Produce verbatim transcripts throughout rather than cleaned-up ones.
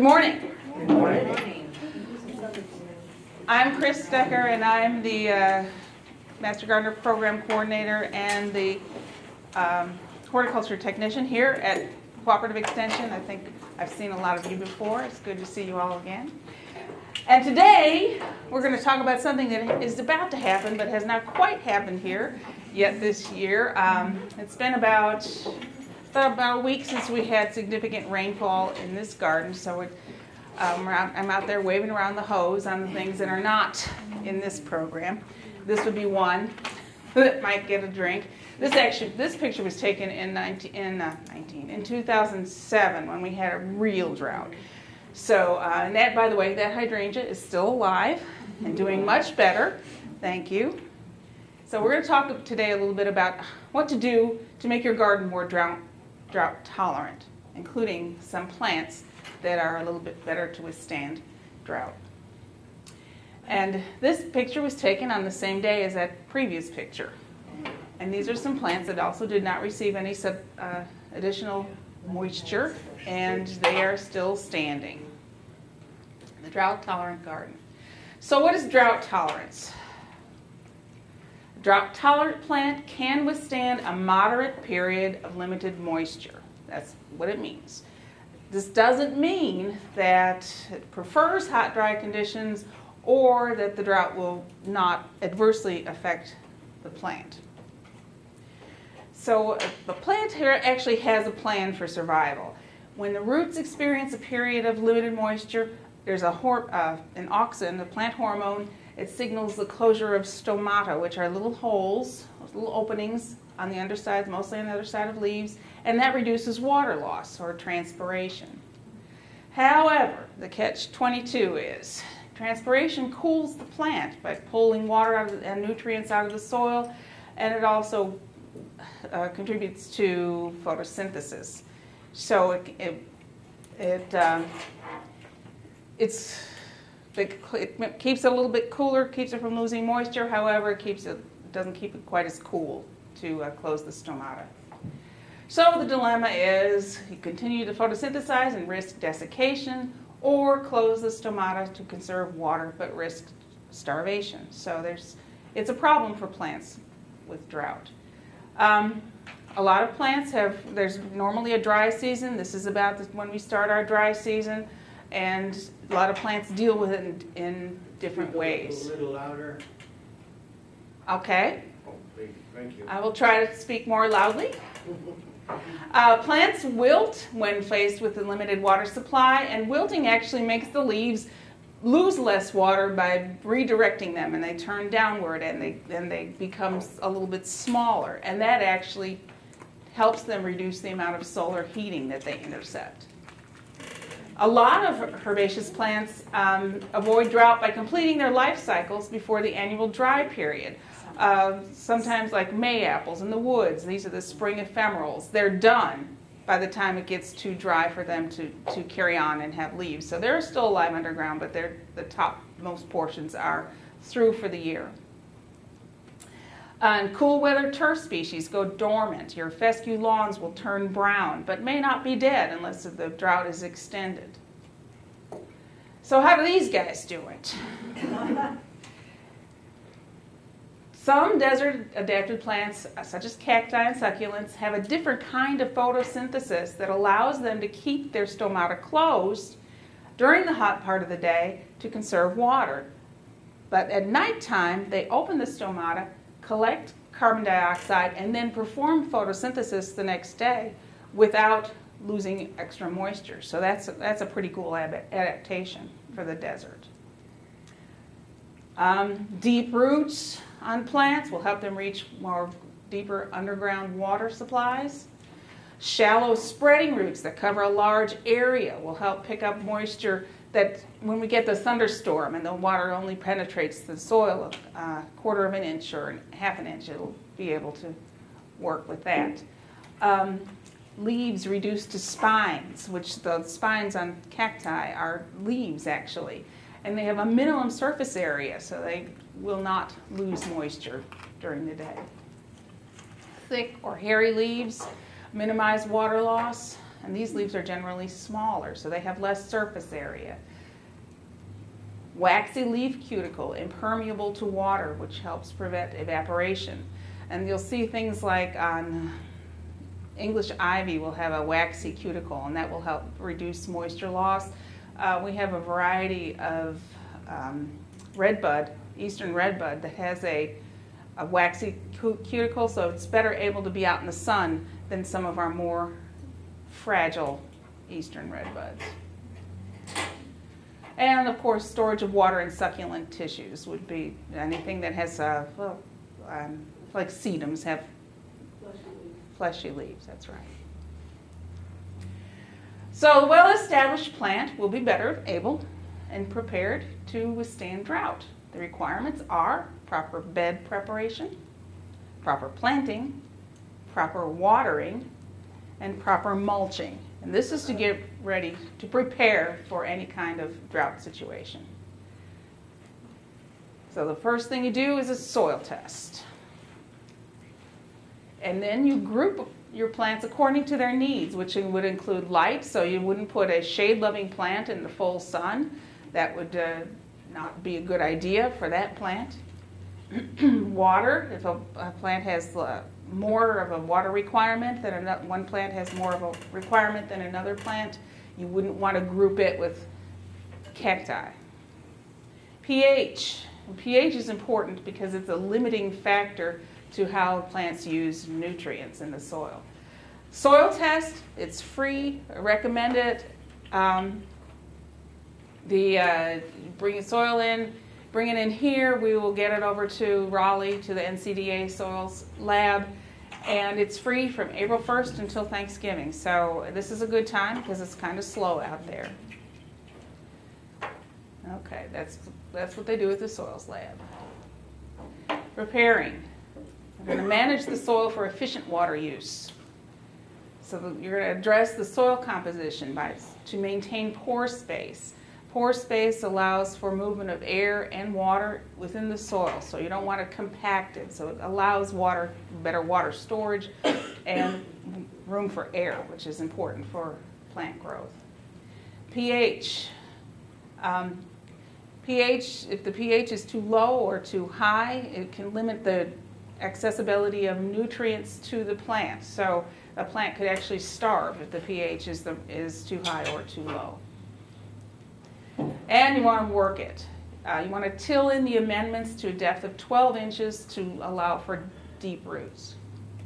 morning. Good morning. I'm Chris Stecker, and I'm the uh, Master Gardener Program Coordinator and the um, Horticulture Technician here at Cooperative Extension. I think I've seen a lot of you before. It's good to see you all again. And today, we're going to talk about something that is about to happen, but has not quite happened here yet this year. Um, it's been about, about a week since we had significant rainfall in this garden, so it, um, I'm out there waving around the hose on the things that are not in this program. This would be one that might get a drink. This actually, this picture was taken in nineteen, in uh, nineteen, in two thousand seven when we had a real drought. So, uh, and that, by the way, that hydrangea is still alive and doing much better. Thank you. So we're going to talk today a little bit about what to do to make your garden more drought, drought tolerant, including some plants that are a little bit better to withstand drought. And this picture was taken on the same day as that previous picture. And these are some plants that also did not receive any sub, uh, additional moisture, and they are still standing. The drought-tolerant garden. So what is drought tolerance? A drought-tolerant plant can withstand a moderate period of limited moisture. That's what it means. This doesn't mean that it prefers hot, dry conditions or that the drought will not adversely affect the plant. So the plant here actually has a plan for survival. When the roots experience a period of limited moisture, there's a hor uh, an auxin, a plant hormone. It signals the closure of stomata, which are little holes, little openings on the underside, mostly on the other side of leaves, and that reduces water loss or transpiration. However, the catch twenty-two is transpiration cools the plant by pulling water out of the, and nutrients out of the soil, and it also uh, contributes to photosynthesis. So it, it, it um, it's, it, it keeps it a little bit cooler, keeps it from losing moisture. However, it keeps it doesn't keep it quite as cool to uh, close the stomata. So the dilemma is you continue to photosynthesize and risk desiccation, or close the stomata to conserve water but risk starvation. So there's, it's a problem for plants with drought. Um, a lot of plants have, there's normally a dry season. This is about the, when we start our dry season, and a lot of plants deal with it in, in different ways. A little louder. Okay. Oh, thank you. I will try to speak more loudly. Uh, plants wilt when faced with a limited water supply, and wilting actually makes the leaves lose less water by redirecting them, and they turn downward, and they then they become a little bit smaller, and that actually helps them reduce the amount of solar heating that they intercept. A lot of herbaceous plants um, avoid drought by completing their life cycles before the annual dry period. Uh, sometimes like May apples in the woods, these are the spring ephemerals, they're done by the time it gets too dry for them to, to carry on and have leaves. So they're still alive underground, but they're, the topmost portions are through for the year. Uh, and cool weather turf species go dormant. Your fescue lawns will turn brown, but may not be dead unless the drought is extended. So how do these guys do it? Some desert-adapted plants, such as cacti and succulents, have a different kind of photosynthesis that allows them to keep their stomata closed during the hot part of the day to conserve water. But at nighttime, they open the stomata, collect carbon dioxide, and then perform photosynthesis the next day without losing extra moisture. So that's, that's a pretty cool adaptation for the desert. Um, deep roots on plants will help them reach more deeper underground water supplies. Shallow spreading roots that cover a large area will help pick up moisture that when we get the thunderstorm and the water only penetrates the soil a uh, quarter of an inch or half an inch, it'll be able to work with that. Um, leaves reduced to spines, which the spines on cacti are leaves actually. And they have a minimum surface area, so they will not lose moisture during the day. Thick or hairy leaves minimize water loss and these leaves are generally smaller, so they have less surface area. Waxy leaf cuticle, impermeable to water, which helps prevent evaporation. And you'll see things like on English ivy will have a waxy cuticle, and that will help reduce moisture loss. Uh, we have a variety of um, redbud, eastern redbud, that has a, a waxy cuticle, so it's better able to be out in the sun than some of our more fragile eastern redbuds. And of course, storage of water and succulent tissues would be anything that has, uh, well, um, like sedums have fleshy leaves, that's right. So a well-established plant will be better able and prepared to withstand drought. The requirements are proper bed preparation, proper planting, proper watering, and proper mulching. And this is to get ready to prepare for any kind of drought situation. So the first thing you do is a soil test. And then you group your plants according to their needs, which would include light, so you wouldn't put a shade-loving plant in the full sun. That would uh, not be a good idea for that plant. Water, if a, a plant has uh, more of a water requirement than another, one plant has more of a requirement than another plant, you wouldn't want to group it with cacti. pH. And pH is important because it's a limiting factor to how plants use nutrients in the soil. Soil test, it's free, I recommend it. Um, the uh, bring soil in, bring it in here, we will get it over to Raleigh, to the N C D A Soils Lab, and it's free from April first until Thanksgiving. So this is a good time because it's kind of slow out there. Okay, that's, that's what they do at the Soils Lab. Preparing. We're going to manage the soil for efficient water use. So you're going to address the soil composition by, to maintain pore space. Pore space allows for movement of air and water within the soil, so you don't want to compact it. So it allows water, better water storage and room for air, which is important for plant growth. pH. Um, pH, if the pH is too low or too high, it can limit the accessibility of nutrients to the plant. So a plant could actually starve if the pH is, the, is too high or too low. And you want to work it. Uh, you want to till in the amendments to a depth of twelve inches to allow for deep roots.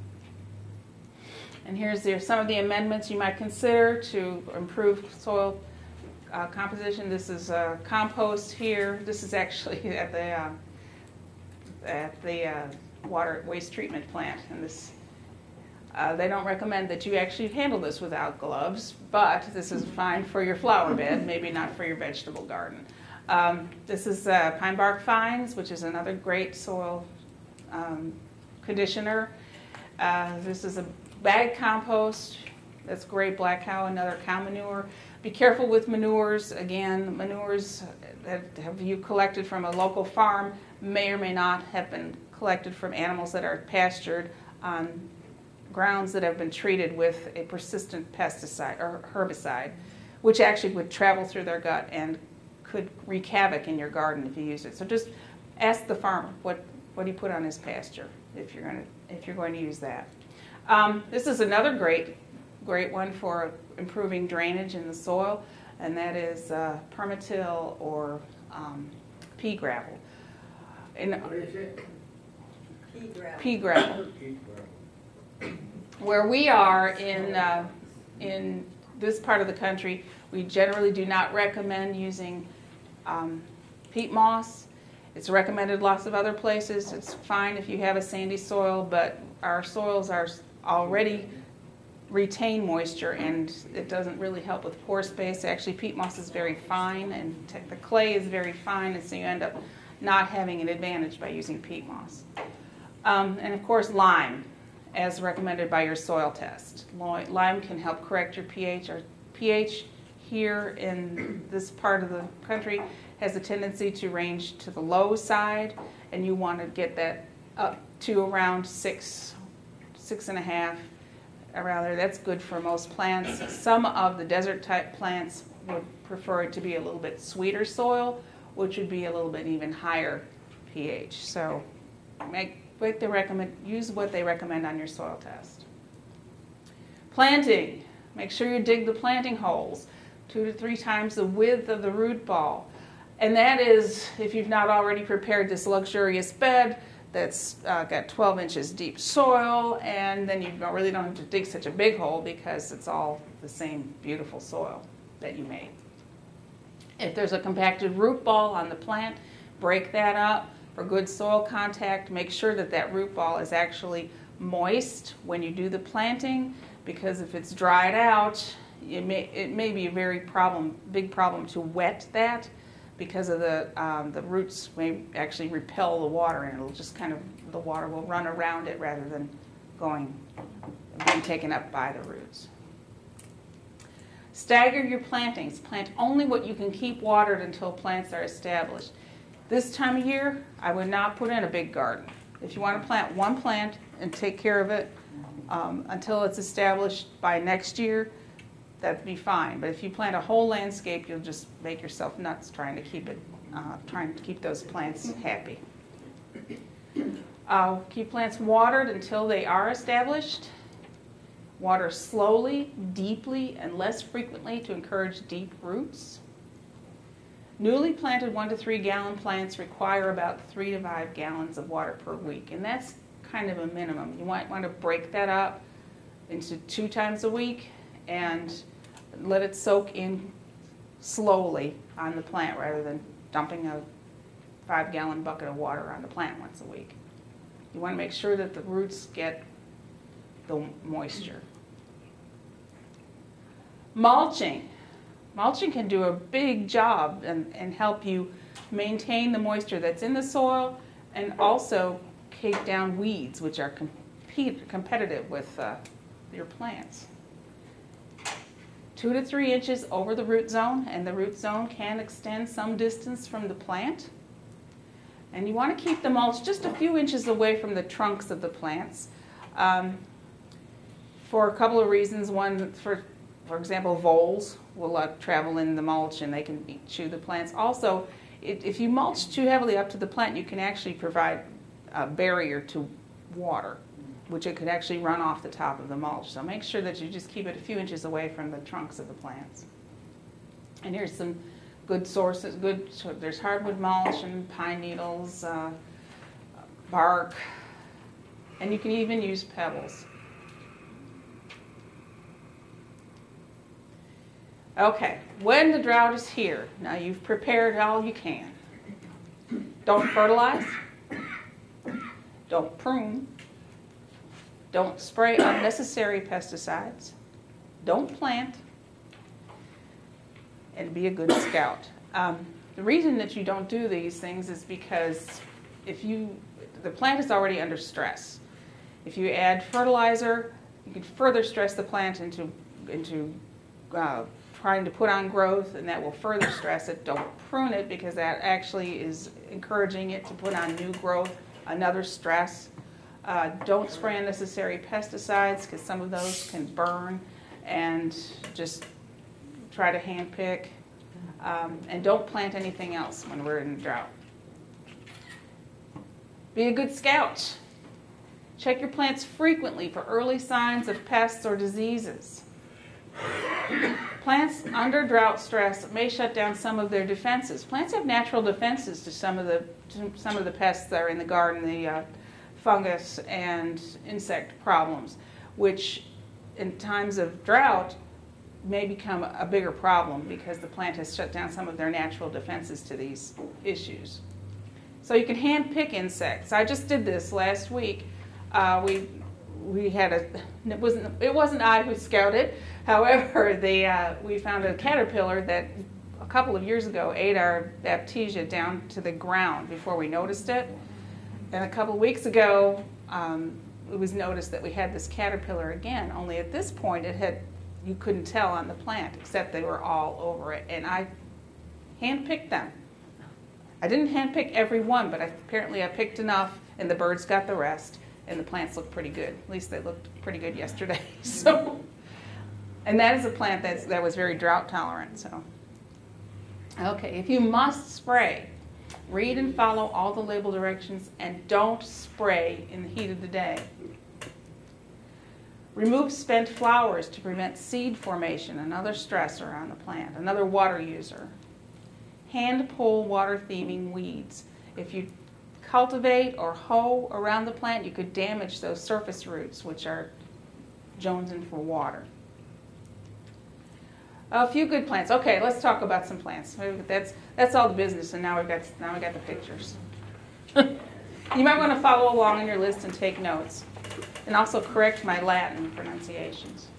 And here's there some of the amendments you might consider to improve soil uh, composition. This is uh, compost here. This is actually at the, uh, at the uh, water waste treatment plant. And this, uh, they don't recommend that you actually handle this without gloves, but this is fine for your flower bed, maybe not for your vegetable garden. Um, this is uh, pine bark fines, which is another great soil um, conditioner. Uh, this is a bag compost. That's great. Black cow, another cow manure. Be careful with manures. Again, manures that have you collected from a local farm may or may not have been collected from animals that are pastured on grounds that have been treated with a persistent pesticide or herbicide, which actually would travel through their gut and could wreak havoc in your garden if you use it. So just ask the farmer what, what he put on his pasture if you're going to, if you're going to use that. Um, this is another great, great one for improving drainage in the soil, and that is uh, permatil or um, pea gravel. And, What is it? Pea gravel. pea gravel. Where we are in, uh, in this part of the country, we generally do not recommend using um, peat moss. It's recommended lots of other places. It's fine if you have a sandy soil, but our soils are already retain moisture, and it doesn't really help with pore space. Actually, peat moss is very fine, and the clay is very fine, and so you end up not having an advantage by using peat moss. Um, and of course, lime, as recommended by your soil test. Lime can help correct your pH. Our pH here in this part of the country has a tendency to range to the low side, and you want to get that up to around six, six and a half, around there. That's good for most plants. Some of the desert type plants would prefer it to be a little bit sweeter soil, which would be a little bit even higher pH. So make, make the recommend, use what they recommend on your soil test. Planting. Make sure you dig the planting holes two to three times the width of the root ball. And that is if you've not already prepared this luxurious bed that's uh, got twelve inches deep soil, and then you don't, really don't have to dig such a big hole because it's all the same beautiful soil that you made. If there's a compacted root ball on the plant, break that up for good soil contact. Make sure that that root ball is actually moist when you do the planting, because if it's dried out, it may, it may be a very problem, big problem to wet that, because of the, um, the roots may actually repel the water, and it'll just kind of, the water will run around it rather than going, being taken up by the roots. Stagger your plantings. Plant only what you can keep watered until plants are established. This time of year, I would not put in a big garden. If you want to plant one plant and take care of it um, until it's established by next year, that'd be fine. But if you plant a whole landscape, you'll just make yourself nuts trying to keep it, uh, trying to keep those plants happy. Uh, keep plants watered until they are established. Water slowly, deeply, and less frequently to encourage deep roots. Newly planted one to three gallon plants require about three to five gallons of water per week, and that's kind of a minimum. You might want to break that up into two times a week and let it soak in slowly on the plant rather than dumping a five gallon bucket of water on the plant once a week. You want to make sure that the roots get the moisture. Mulching. Mulching can do a big job and, and help you maintain the moisture that's in the soil, and also take down weeds, which are compete, competitive with uh, your plants. Two to three inches over the root zone, and the root zone can extend some distance from the plant. And you want to keep the mulch just a few inches away from the trunks of the plants um, for a couple of reasons. One, for, for example, voles will uh, travel in the mulch and they can eat, chew the plants. Also, it, if you mulch too heavily up to the plant, you can actually provide a barrier to water, which it could actually run off the top of the mulch. So make sure that you just keep it a few inches away from the trunks of the plants. And here's some good sources. Good. So there's hardwood mulch and pine needles, uh, bark, and you can even use pebbles. Okay, when the drought is here, now you've prepared all you can. Don't fertilize. Don't prune. Don't spray unnecessary pesticides. Don't plant. And be a good scout. Um, the reason that you don't do these things is because if you, the plant is already under stress. If you add fertilizer, you can further stress the plant into, into uh, trying to put on growth, and that will further stress it. Don't prune it, because that actually is encouraging it to put on new growth, another stress. Uh, don't spray unnecessary pesticides, because some of those can burn, and just try to hand pick. Um, and don't plant anything else when we're in a drought. Be a good scout. Check your plants frequently for early signs of pests or diseases. Plants under drought stress may shut down some of their defenses. Plants have natural defenses to some of the to some of the pests that are in the garden, the uh, fungus and insect problems, which in times of drought may become a bigger problem because the plant has shut down some of their natural defenses to these issues. So you can hand pick insects. I just did this last week. Uh, we we had a it wasn't it wasn't I who scouted. However, the uh, we found a caterpillar that a couple of years ago ate our Baptisia down to the ground before we noticed it. And a couple of weeks ago, um, it was noticed that we had this caterpillar again. Only at this point, it had you couldn't tell on the plant, except they were all over it. And I hand-picked them. I didn't hand-pick every one, but I, apparently I picked enough, and the birds got the rest. and the plants look pretty good. At least they looked pretty good yesterday. So, and that is a plant that's, that was very drought tolerant. So, okay, if you must spray, read and follow all the label directions and don't spray in the heat of the day. Remove spent flowers to prevent seed formation, another stressor on the plant, another water user. Hand pull water thieving weeds. If you cultivate or hoe around the plant, you could damage those surface roots, which are jonesing for water. A few good plants. Okay, let's talk about some plants. That's that's all the business, and now we've got now we got the pictures. You might want to follow along on your list and take notes, and also correct my Latin pronunciations.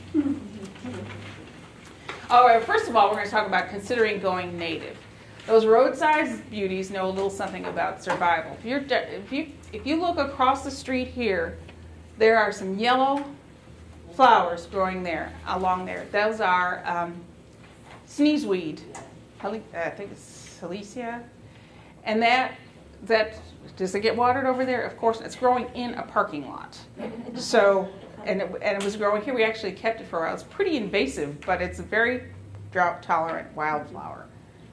All right. First of all, we're going to talk about considering going native. Those roadside beauties know a little something about survival. If, you're, if, you, if you look across the street here, there are some yellow flowers growing there, along there. Those are um, sneezeweed. I think it's Helicia. And that, that, does it get watered over there? Of course, it's growing in a parking lot. So, and it, and it was growing here. We actually kept it for a while. It's pretty invasive, but it's a very drought-tolerant wildflower.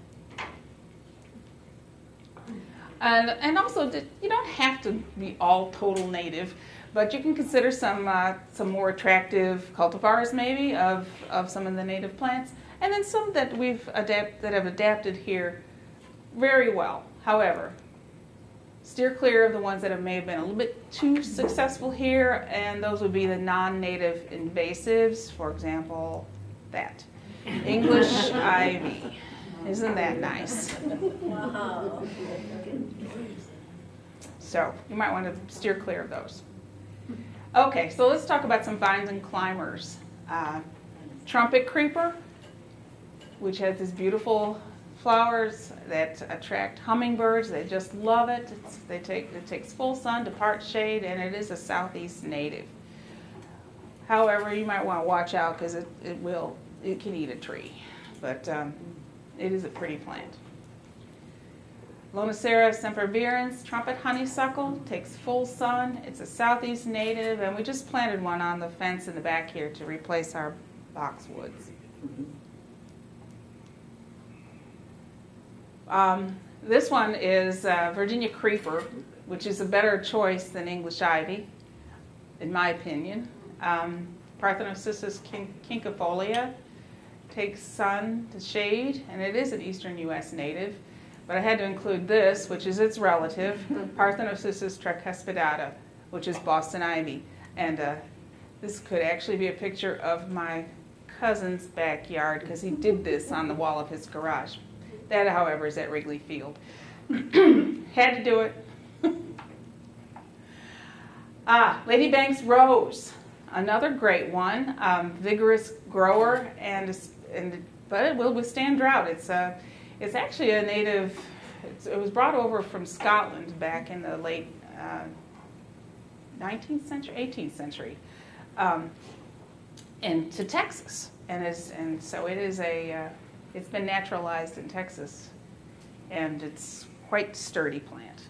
And, and also, you don't have to be all total native, but you can consider some uh, some more attractive cultivars, maybe, of, of some of the native plants, and then some that we've adapt that have adapted here very well. However, steer clear of the ones that have may have been a little bit too successful here, and those would be the non-native invasives. For example, that English ivy. Isn't that nice? Wow. So you might want to steer clear of those. Okay, so let's talk about some vines and climbers. Uh, trumpet creeper, which has these beautiful flowers that attract hummingbirds. They just love it. It's, they take, it takes full sun to part shade, and it is a southeast native. However, you might want to watch out because it, it will, it can eat a tree. But um, it is a pretty plant. Lonicera sempervirens, trumpet honeysuckle, takes full sun. It's a southeast native, and we just planted one on the fence in the back here to replace our boxwoods. Um, this one is uh, Virginia creeper, which is a better choice than English ivy, in my opinion. Um, Parthenocissus quinquefolia takes sun to shade, and it is an eastern U S native. But I had to include this, which is its relative, Parthenocissus tricuspidata, which is Boston ivy. And uh, this could actually be a picture of my cousin's backyard, because he did this on the wall of his garage. That, however, is at Wrigley Field. Had to do it. Ah, Lady Banks rose, another great one, um, vigorous grower, and, and but it will withstand drought. It's a It's actually a native, it's, it was brought over from Scotland back in the late uh, nineteenth century, eighteenth century, um, and to Texas. And, is, and so it is a, uh, it's been naturalized in Texas, and it's quite sturdy plant.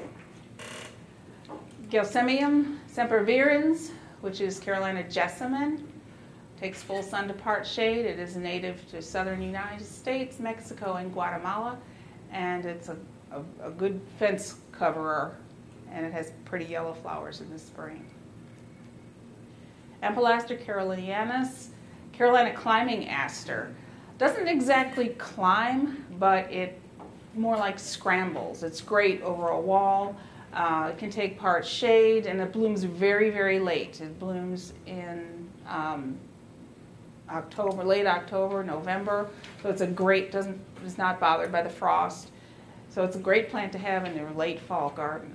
Gelsemium sempervirens, which is Carolina jessamine, takes full sun to part shade. It is native to southern United States, Mexico, and Guatemala, and it's a, a, a good fence coverer, and it has pretty yellow flowers in the spring. Ampelaster carolinianus, Carolina climbing aster. Doesn't exactly climb, but it more like scrambles. It's great over a wall. Uh, it can take part shade, and it blooms very, very late. It blooms in um, October, late October, November. So it's a great, doesn't, is not bothered by the frost. So it's a great plant to have in your late fall garden.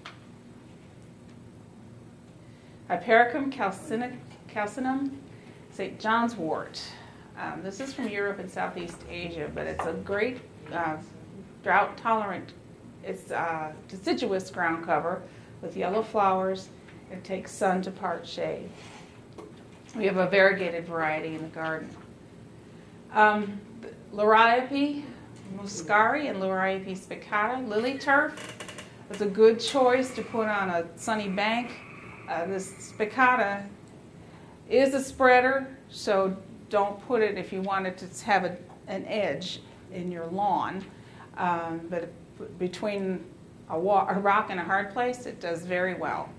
Hypericum calcinum, Saint John's wort. Um, this is from Europe and Southeast Asia, but it's a great uh, drought-tolerant, it's uh, deciduous ground cover with yellow flowers. It takes sun to part shade. We have a variegated variety in the garden. Um, Liriope muscari and Liriope spicata, lily turf. It's a good choice to put on a sunny bank. Uh, this spicata is a spreader, so don't put it if you want it to have a, an edge in your lawn. Um, but between a, wa a rock and a hard place, it does very well.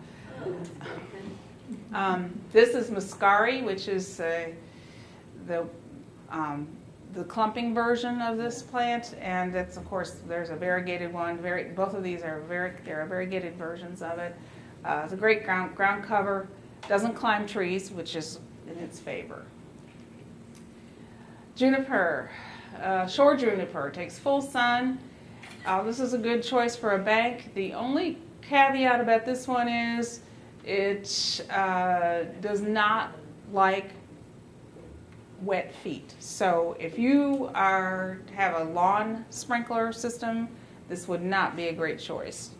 Um, this is muscari, which is uh, the um, the clumping version of this plant, and it's, of course, there's a variegated one. Very, both of these are very, there are variegated versions of it. Uh, it's a great ground ground cover. Doesn't climb trees, which is in its favor. Juniper, uh, shore juniper, takes full sun. Uh, this is a good choice for a bank. The only caveat about this one is it uh, does not like wet feet. So if you are have a lawn sprinkler system, this would not be a great choice.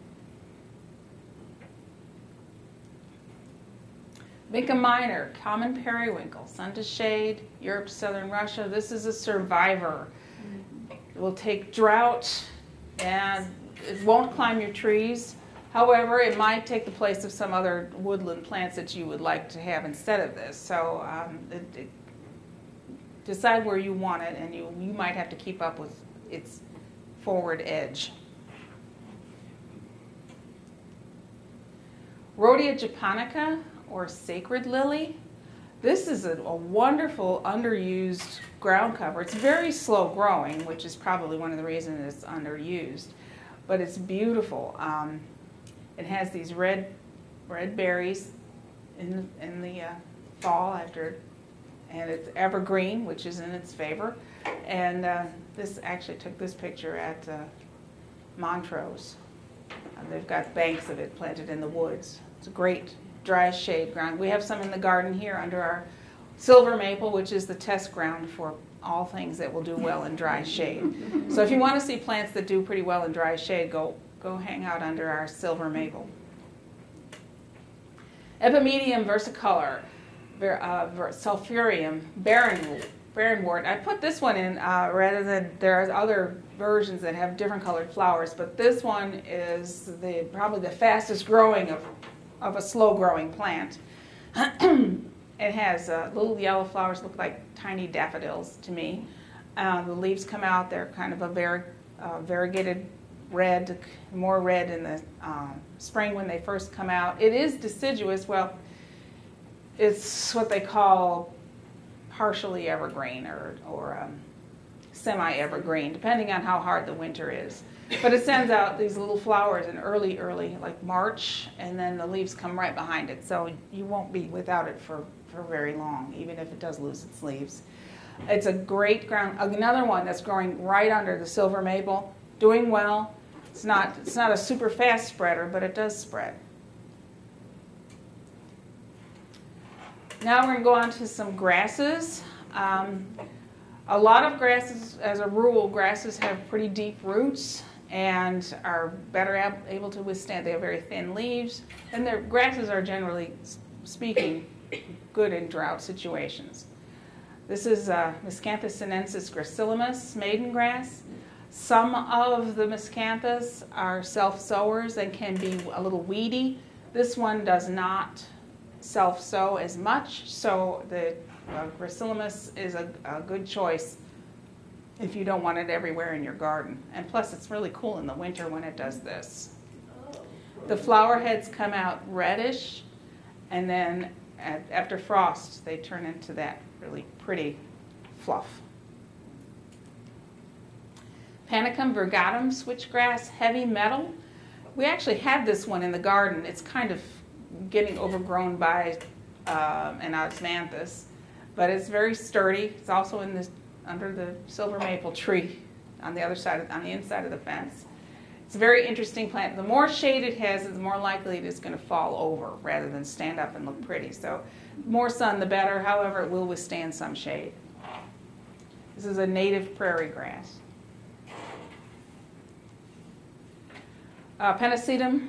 Vinca minor, common periwinkle, sun to shade, Europe, southern Russia. This is a survivor. It will take drought and it won't climb your trees. However, it might take the place of some other woodland plants that you would like to have instead of this. So um, it, it, decide where you want it, and you, you might have to keep up with its forward edge. Rhodia japonica, or sacred lily. This is a, a wonderful underused ground cover. It's very slow growing, which is probably one of the reasons it's underused, but it's beautiful. Um, it has these red, red berries in, in the uh, fall after, and it's evergreen, which is in its favor. And uh, this actually took this picture at uh, Montrose. Uh, they've got banks of it planted in the woods. It's a great dry shade ground. We have some in the garden here under our silver maple, which is the test ground for all things that will do well in dry shade. So if you want to see plants that do pretty well in dry shade, go, go hang out under our silver maple. Epimedium versicolor, ver, uh, ver, sulphurium, barren, barrenwort. I put this one in uh, rather than, there are other versions that have different colored flowers, but this one is the probably the fastest growing of, of a slow growing plant. It has uh, little yellow flowers, look like tiny daffodils to me. Uh, the leaves come out, they're kind of a var uh, variegated red, more red in the um, spring when they first come out. It is deciduous. Well, it's what they call partially evergreen or, or um, semi-evergreen, depending on how hard the winter is. But it sends out these little flowers in early, early, like March, and then the leaves come right behind it. So you won't be without it for, for very long, even if it does lose its leaves. It's a great ground. Another one that's growing right under the silver maple, doing well. It's not, it's not a super fast spreader, but it does spread. Now we're going to go on to some grasses. Um, a lot of grasses, as a rule, grasses have pretty deep roots and are better ab able to withstand. They have very thin leaves, and their grasses are, generally speaking, good in drought situations. This is uh, Miscanthus sinensis gracilis, maiden grass. Some of the miscanthus are self-sowers and can be a little weedy. This one does not self-sow as much, so the uh, gracilimus is a, a good choice if you don't want it everywhere in your garden. And plus, it's really cool in the winter when it does this. The flower heads come out reddish, and then at, after frost, they turn into that really pretty fluff. Panicum virgatum switchgrass, heavy metal. We actually have this one in the garden. It's kind of getting overgrown by um, an osmanthus, but it's very sturdy. It's also in this under the silver maple tree on the other side, of, on the inside of the fence. It's a very interesting plant. The more shade it has, the more likely it is going to fall over rather than stand up and look pretty. So more sun, the better. However, it will withstand some shade. This is a native prairie grass. Uh, Pennisetum,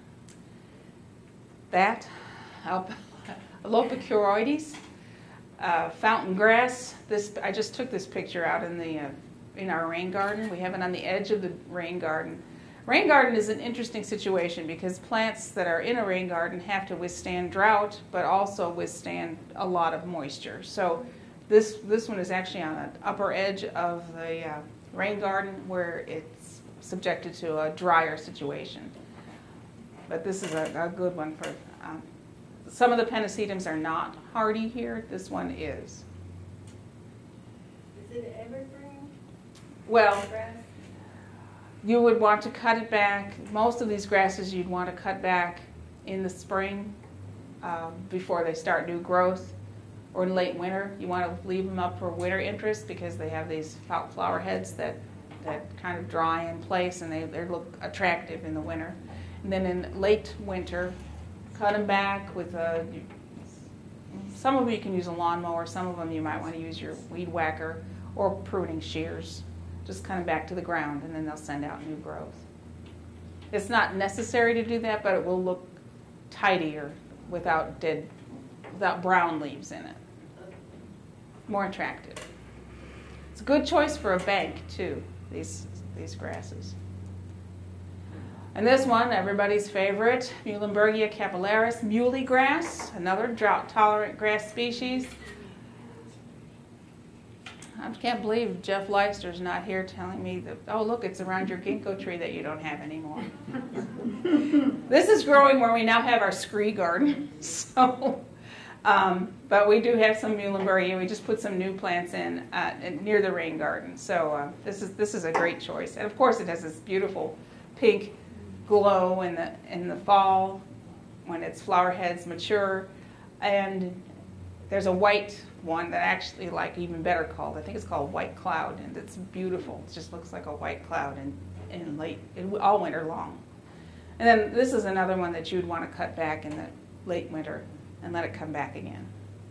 that, Alopecuroides, uh, fountain grass. This, I just took this picture out in the uh, in our rain garden. We have it on the edge of the rain garden. Rain garden is an interesting situation because plants that are in a rain garden have to withstand drought, but also withstand a lot of moisture. So this, this one is actually on the upper edge of the uh, rain garden where it's subjected to a drier situation. But this is a, a good one for, um, some of the Pennisetums are not hardy here. This one is. Is it evergreen Well, grass? you would want to cut it back. Most of these grasses you'd want to cut back in the spring uh, before they start new growth, or in late winter. You want to leave them up for winter interest because they have these flower heads that, that kind of dry in place and they, they look attractive in the winter. And then in late winter, cut them back with a, some of them you can use a lawnmower, some of them you might want to use your weed whacker or pruning shears. Just kind of back to the ground, and then they'll send out new growth. It's not necessary to do that, but it will look tidier without dead, without brown leaves in it. More attractive. It's a good choice for a bank too, these, these grasses. And this one, everybody's favorite, Muhlenbergia capillaris, muley grass, another drought-tolerant grass species. I can't believe Jeff Leister's not here telling me that, oh, look, it's around your ginkgo tree that you don't have anymore. This is growing where we now have our scree garden. So, um, but we do have some Muhlenbergia. We just put some new plants in uh, near the rain garden. So uh, this is this is a great choice. And of course, it has this beautiful pink glow in the in the fall when its flower heads mature. And there's a white one that actually like even better called, I think it's called White Cloud, and it's beautiful. It just looks like a white cloud in, in late, in, all winter long. And then this is another one that you'd want to cut back in the late winter and let it come back again.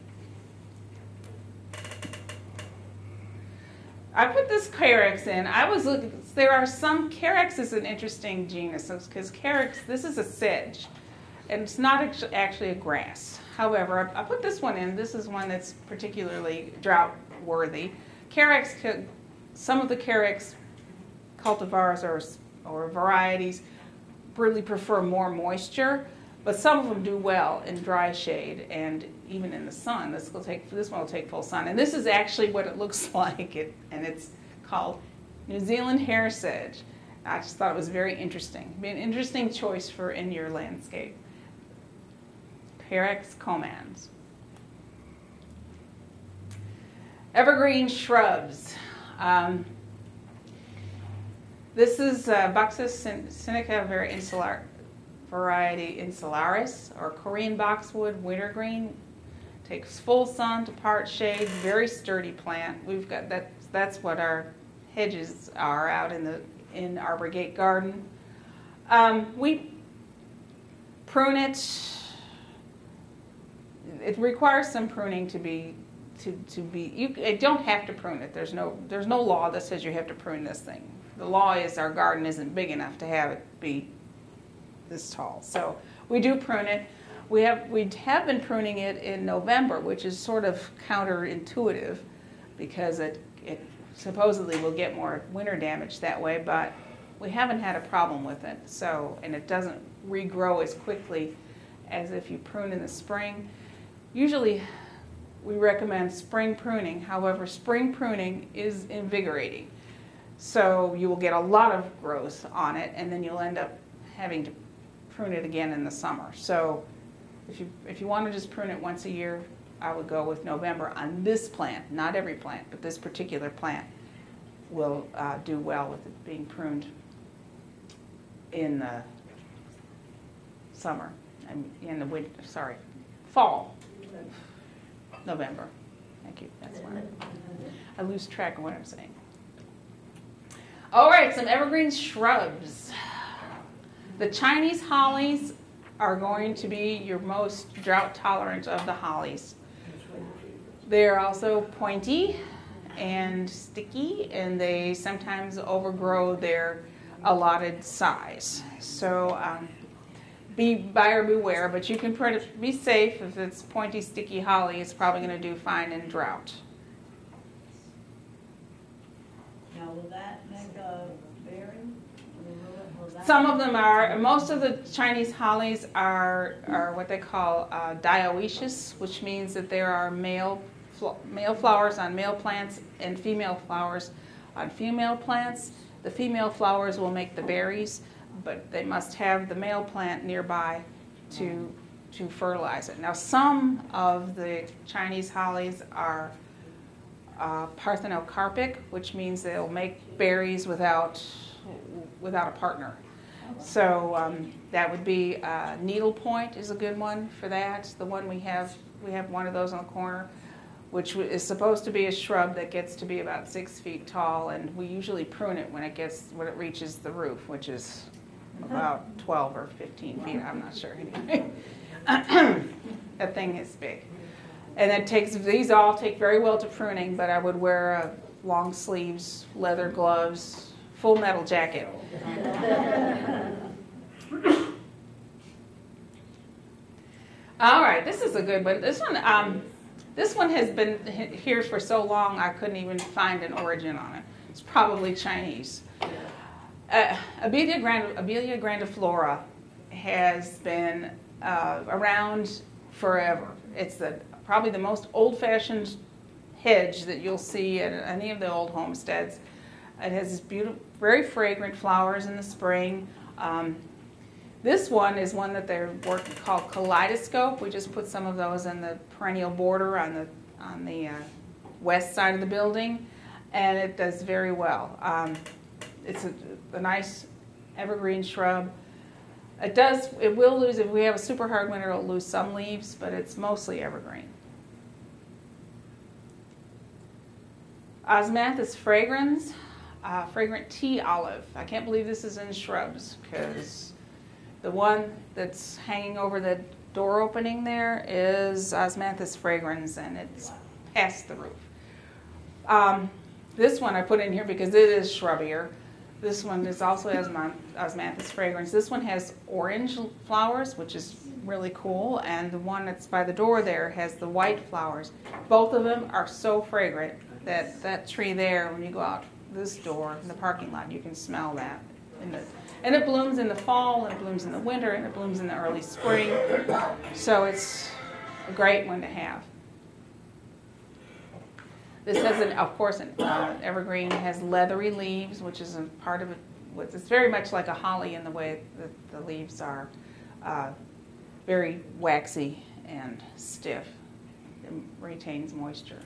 I put this Carex in. I was looking, there are some, Carex is an interesting genus because Carex, this is a sedge, and it's not actually a grass. However, I put this one in. This is one that's particularly drought-worthy. Carex, some of the Carex cultivars or, or varieties really prefer more moisture, but some of them do well in dry shade and even in the sun. This will take this one will take full sun, and this is actually what it looks like. It and it's called New Zealand hair sedge. I just thought it was very interesting. Be an interesting choice for in your landscape. Carex comans. Evergreen shrubs. Um, this is uh, Buxus Sinica very insular variety insularis, or Korean boxwood wintergreen. Takes full sun to part shade. Very sturdy plant. We've got that. That's what our hedges are out in the in our Brigade garden. Um, we prune it. It requires some pruning to be, to, to be, you don't have to prune it. There's no, there's no law that says you have to prune this thing. The law is our garden isn't big enough to have it be this tall. So we do prune it. We have, we have been pruning it in November, which is sort of counterintuitive because it, it supposedly will get more winter damage that way, but we haven't had a problem with it. So, and it doesn't regrow as quickly as if you prune in the spring. Usually we recommend spring pruning. However, spring pruning is invigorating. So you will get a lot of growth on it, and then you'll end up having to prune it again in the summer. So if you, if you want to just prune it once a year, I would go with November on this plant. Not every plant, but this particular plant will uh, do well with it being pruned in the summer, and in the winter, sorry, fall. November. Thank you. That's why I lose track of what I'm saying. All right, some evergreen shrubs. The Chinese hollies are going to be your most drought tolerant of the hollies. They're also pointy and sticky, and they sometimes overgrow their allotted size. So um, be buyer beware, but you can pretty, be safe. If it's pointy, sticky holly, it's probably going to do fine in drought. Now, will that make a bearing? Or will it- Some of them are, most of the Chinese hollies are, are what they call uh, dioecious, which means that there are male, fl male flowers on male plants and female flowers on female plants. The female flowers will make the berries, but they must have the male plant nearby to, to fertilize it. Now, some of the Chinese hollies are uh, parthenocarpic, which means they'll make berries without, without a partner. So um, that would be uh, needlepoint is a good one for that. The one we have, we have one of those on the corner, which is supposed to be a shrub that gets to be about six feet tall, and we usually prune it when it gets when it reaches the roof, which is about twelve or fifteen feet. I'm not sure anyway. That thing is big, and it takes these all take very well to pruning. But I would wear uh, long sleeves, leather gloves, full metal jacket. All right, this is a good one. This one, um, this one has been here for so long I couldn't even find an origin on it. It's probably Chinese. Uh, Abelia, grand, Abelia grandiflora has been uh, around forever. It's the, probably the most old-fashioned hedge that you'll see at any of the old homesteads. It has these beautiful, very fragrant flowers in the spring. Um, this one is one that they're working called Kaleidoscope. We just put some of those in the perennial border on the on the uh, west side of the building, and it does very well. Um, it's a, a nice evergreen shrub. It does. It will lose if we have a super hard winter. It'll lose some leaves, but it's mostly evergreen. Osmanthus fragrans. Uh, fragrant tea olive. I can't believe this is in shrubs because the one that's hanging over the door opening there is Osmanthus fragrans, and it's past the roof. Um, this one I put in here because it is shrubbier. This one is also Osmanthus fragrans. This one has orange flowers, which is really cool, and the one that's by the door there has the white flowers. Both of them are so fragrant that that tree there, when you go out this door in the parking lot, you can smell that. In the, and it blooms in the fall, and it blooms in the winter, and it blooms in the early spring. So it's a great one to have. This has, an, of course, an uh, evergreen has leathery leaves, which is a part of it. It's very much like a holly in the way that the leaves are uh, very waxy and stiff. It retains moisture.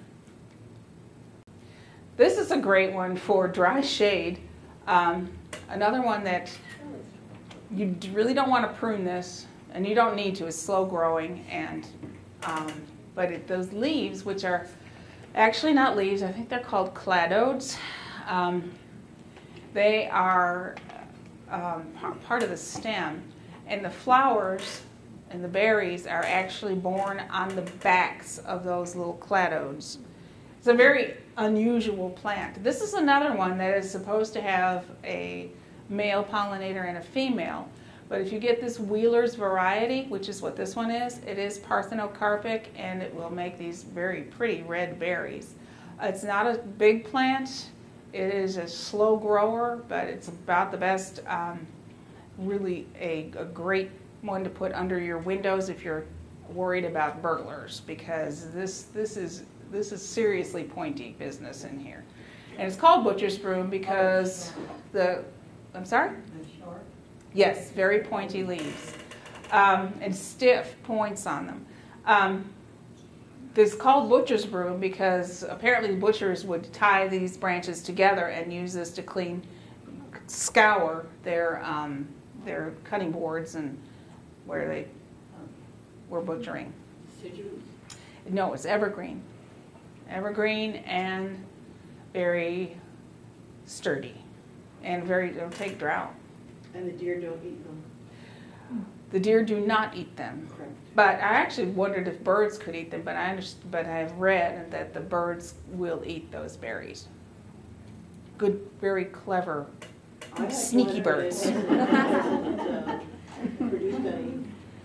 This is a great one for dry shade. Um, another one that you really don't want to prune this, and you don't need to. It's slow growing, and um, but it, those leaves, which are actually not leaves, I think they're called cladodes. Um, they are um, part of the stem, and the flowers and the berries are actually born on the backs of those little cladodes. It's a very unusual plant. This is another one that is supposed to have a male pollinator and a female. But if you get this Wheeler's variety, which is what this one is, it is parthenocarpic, and it will make these very pretty red berries. It's not a big plant. It is a slow grower, but it's about the best, um, really a, a great one to put under your windows if you're worried about burglars, because this, this is This is seriously pointy business in here. And it's called butcher's broom because the, I'm sorry? Short. Yes, very pointy leaves. Um, and stiff points on them. Um, it's called butcher's broom because apparently butchers would tie these branches together and use this to clean, scour their, um, their cutting boards and where they were butchering. No, it's evergreen. Evergreen and very sturdy, and very, it'll take drought. And the deer don't eat them? The deer do not eat them. Correct. But I actually wondered if birds could eat them, but I understand, but I've read that the birds will eat those berries. Good, very clever, I have sneaky one birds. that hasn't, uh, produced any.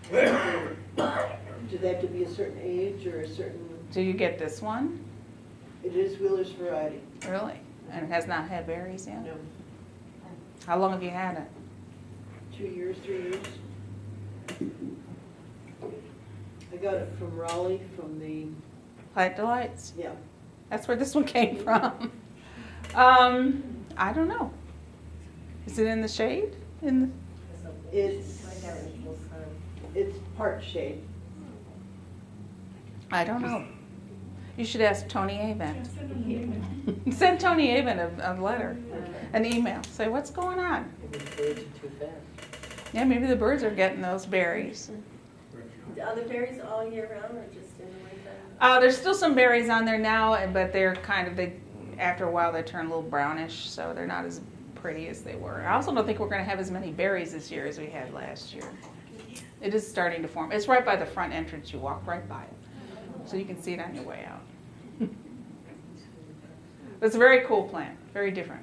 Do they have to be a certain age or a certain? Do you get this one? It is Wheeler's variety. Really? And it has not had berries yet? No. How long have you had it? two years, three years. I got it from Raleigh, from the, Plant Delights. yeah. That's where this one came from. Um, I don't know. Is it in the shade? In the, It's, it's part shade. I don't know. You should ask Tony Avent. Send Tony Avent a, a letter, an email. Say, what's going on? Maybe the birds are too fast. Yeah, maybe the birds are getting those berries. Are the berries all year round or just in the winter? Uh, there's still some berries on there now, and- but they're kind of, they, after a while they turn a little brownish, so they're not as pretty as they were. I also don't think we're going to have as many berries this year as we had last year. It is starting to form. It's right by the front entrance. You walk right by it, so you can see it on your way out. It's a very cool plant, very different.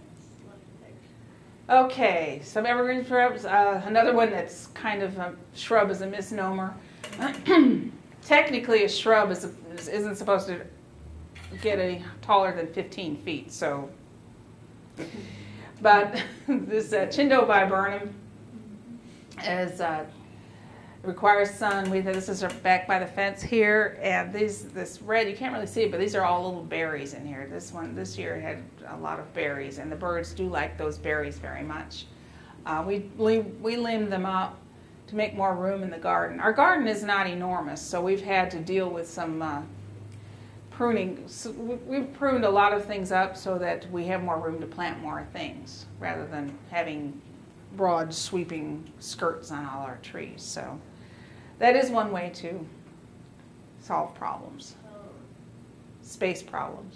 Okay, some evergreen shrubs. Uh, another one that's kind of a shrub is a misnomer. Technically, a shrub is a, isn't supposed to get any taller than fifteen feet. So, but this uh, Chindo viburnum is uh, requires sun. We this is back by the fence here, and these this red you can't really see it, but these are all little berries in here. This one this year had a lot of berries, and the birds do like those berries very much. Uh, we we we limbed them up to make more room in the garden. Our garden is not enormous, so we've had to deal with some uh, pruning. So we've pruned a lot of things up so that we have more room to plant more things, rather than having broad sweeping skirts on all our trees. So that is one way to solve problems, space problems.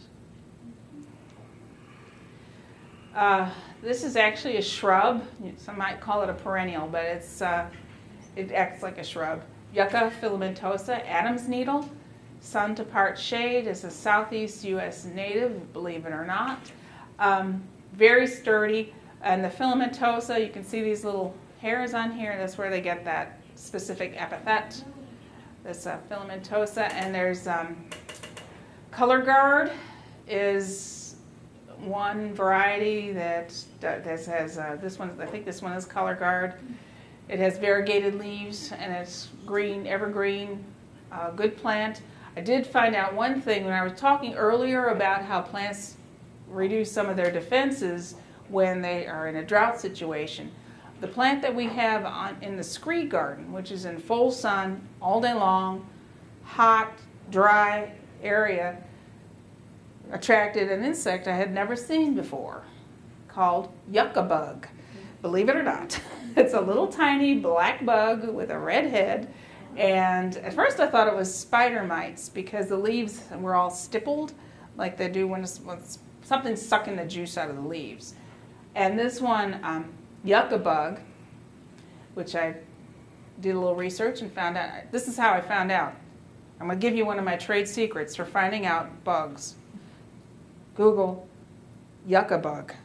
Uh, this is actually a shrub. Some might call it a perennial, but it's uh, it acts like a shrub. Yucca filamentosa, Adam's needle. Sun to part shade is a southeast U S native, believe it or not. Um, very sturdy. And the filamentosa, you can see these little hairs on here. That's where they get that specific epithet, this uh, filamentosa. And there's um, color guard is one variety that, that has, uh, this one, I think this one is color guard. It has variegated leaves and it's green, evergreen, uh, good plant. I did find out one thing when I was talking earlier about how plants reduce some of their defenses when they are in a drought situation. The plant that we have on, in the scree garden, which is in full sun all day long, hot, dry area, attracted an insect I had never seen before called yucca bug. Believe it or not. It's a little tiny black bug with a red head. And at first I thought it was spider mites because the leaves were all stippled like they do when, it's, when it's, something's sucking the juice out of the leaves. And this one, um, yucca bug, which I did a little research and found out, this is how I found out. I'm going to give you one of my trade secrets for finding out bugs. Google yucca bug.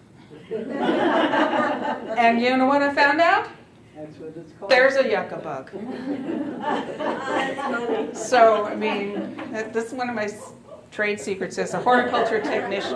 And you know what I found out? That's what it's called. There's a yucca bug. So, I mean, that, this is one of my trade secrets as a horticulture technician.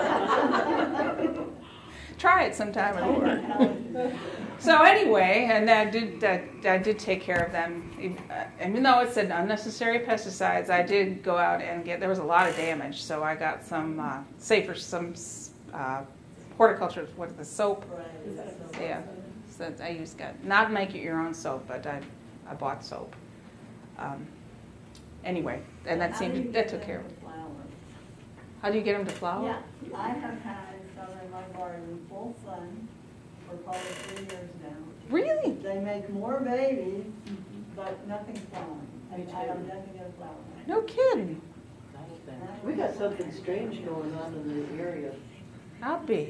Try it sometime, it'll work. So anyway, and I did, uh, I did take care of them. Even though it said unnecessary pesticides, I did go out and get, there was a lot of damage, so I got some, uh, safer, some uh, horticulture, what is the soap? Yeah. So I used, got, not make it your own soap, but I, I bought soap. Um, anyway, and that seemed, that took care of it. How do you get them to flower? Yeah, I have had some in my garden full sun for probably three years now. Really? They make more babies, but nothing's flowering. And I have nothing in flowering. No kidding. We got something strange going on in the area. I'll be.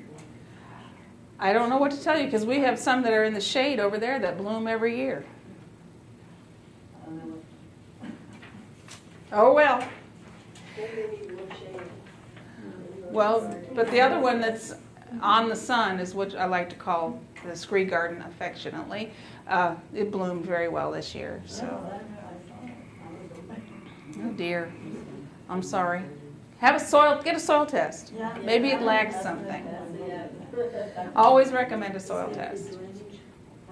I don't know what to tell you because we have some that are in the shade over there that bloom every year. I don't know. Oh well. Maybe they need more shade. Well, but the other one that's on the sun is what I like to call the scree garden affectionately. Uh, it bloomed very well this year. So, oh dear, I'm sorry. Have a soil, get a soil test. Maybe it lacks something. Always recommend a soil test.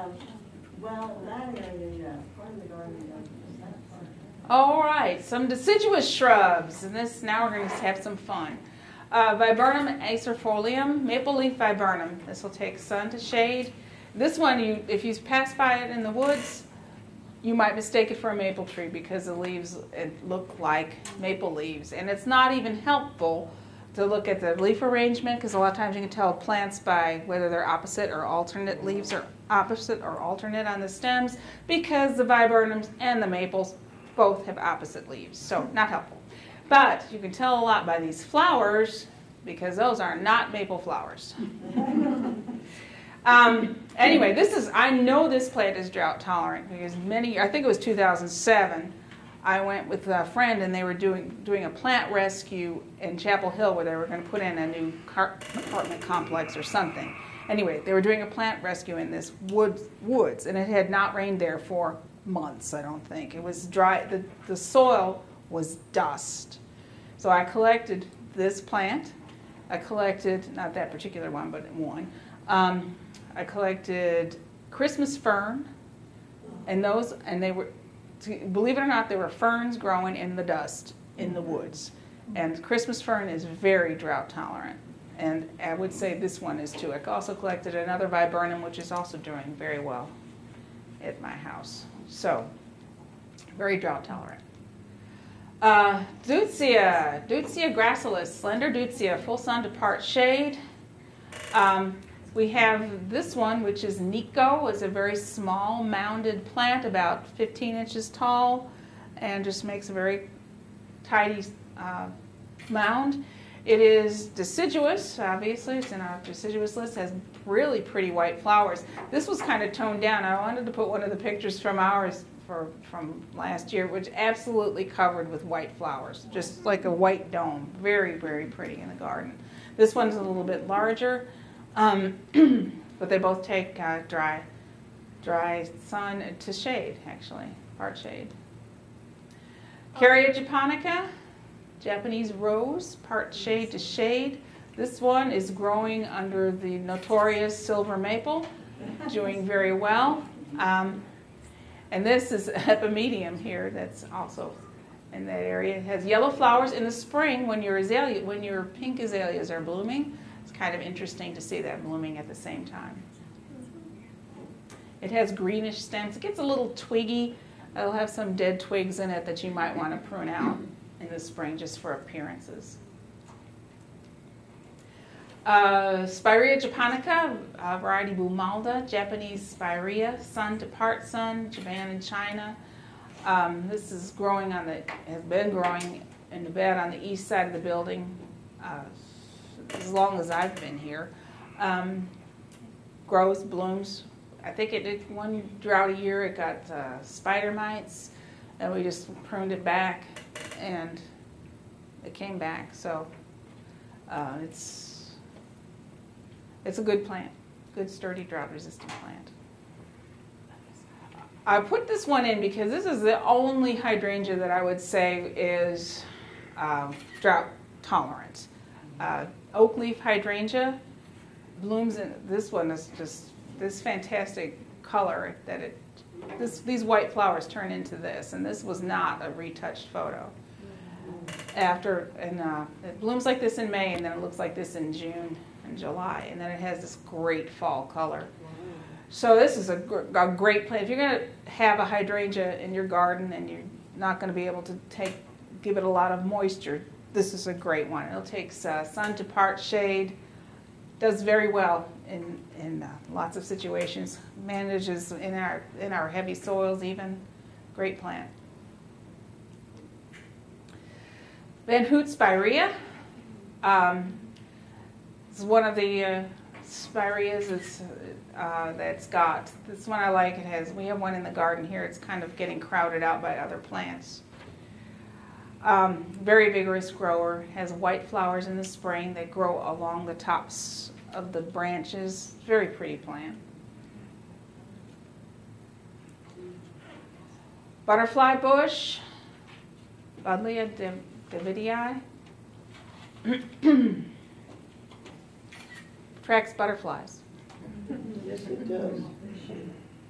Um, well, that area, yeah, part of the garden, yeah, is that part? All right, some deciduous shrubs, and this now we're going to have some fun. Uh, viburnum acerifolium, maple leaf viburnum. This will take sun to shade. This one, you if you pass by it in the woods, you might mistake it for a maple tree because the leaves it look like maple leaves, and it's not even helpful to look at the leaf arrangement because a lot of times you can tell plants by whether they're opposite or alternate leaves are opposite or alternate on the stems because the viburnums and the maples both have opposite leaves, so not helpful. But you can tell a lot by these flowers because those are not maple flowers. um, anyway, this is, I know this plant is drought tolerant because many, I think it was two thousand seven, I went with a friend and they were doing, doing a plant rescue in Chapel Hill where they were going to put in a new car, apartment complex or something. Anyway, they were doing a plant rescue in this woods, woods and it had not rained there for months, I don't think. It was dry, the, the soil was dust. So I collected this plant. I collected, not that particular one, but one. Um, I collected Christmas fern, and those, and they were, believe it or not, there were ferns growing in the dust in the woods. And Christmas fern is very drought tolerant. And I would say this one is too. I also collected another viburnum, which is also doing very well at my house. So, very drought tolerant. Uh, Deutzia, Deutzia gracilis, slender Deutzia, full sun to part shade. Um, we have this one, which is Nico. It's a very small mounded plant, about fifteen inches tall, and just makes a very tidy uh, mound. It is deciduous, obviously. It's in our deciduous list. It has really pretty white flowers. This was kind of toned down. I wanted to put one of the pictures from ours for, from last year, which absolutely covered with white flowers, just like a white dome. Very, very pretty in the garden. This one's a little bit larger, um, but they both take uh, dry, dry sun to shade, actually, part shade. Carya japonica, Japanese rose, part shade to shade. This one is growing under the notorious silver maple, doing very well. Um, and this is epimedium here that's also in that area. It has yellow flowers in the spring when your azalea, when your pink azaleas are blooming. It's kind of interesting to see that blooming at the same time. It has greenish stems. It gets a little twiggy. It'll have some dead twigs in it that you might want to prune out in the spring just for appearances. Uh, Spirea japonica, uh, variety Bumalda, Japanese Spirea, sun to part sun, Japan and China. Um, this is growing on the, has been growing in the bed on the east side of the building uh, as long as I've been here. Um, grows, blooms. I think it did one drought a year. It got uh, spider mites, and we just pruned it back, and it came back. So uh, it's it's a good plant, good sturdy drought-resistant plant. I put this one in because this is the only hydrangea that I would say is um, drought tolerant. Uh, oak leaf hydrangea blooms in. This one is just this fantastic color that it. This, these white flowers turn into this, and this was not a retouched photo. After, and uh, it blooms like this in May, and then it looks like this in June and July, and then it has this great fall color. So this is a, gr a great plant. If you're going to have a hydrangea in your garden and you're not going to be able to take, give it a lot of moisture, this is a great one. It'll take uh, sun to part shade, does very well in, in uh, lots of situations, manages in our, in our heavy soils even. Great plant. Van Hoot Spirea. Um, it's one of the uh, Spireas that's, uh, that's got, this one I like. It has, we have one in the garden here. It's kind of getting crowded out by other plants. Um, very vigorous grower, has white flowers in the spring. They grow along the tops of the branches. Very pretty plant. Butterfly bush, Buddleia davidii. Attracts butterflies. Yes, it does.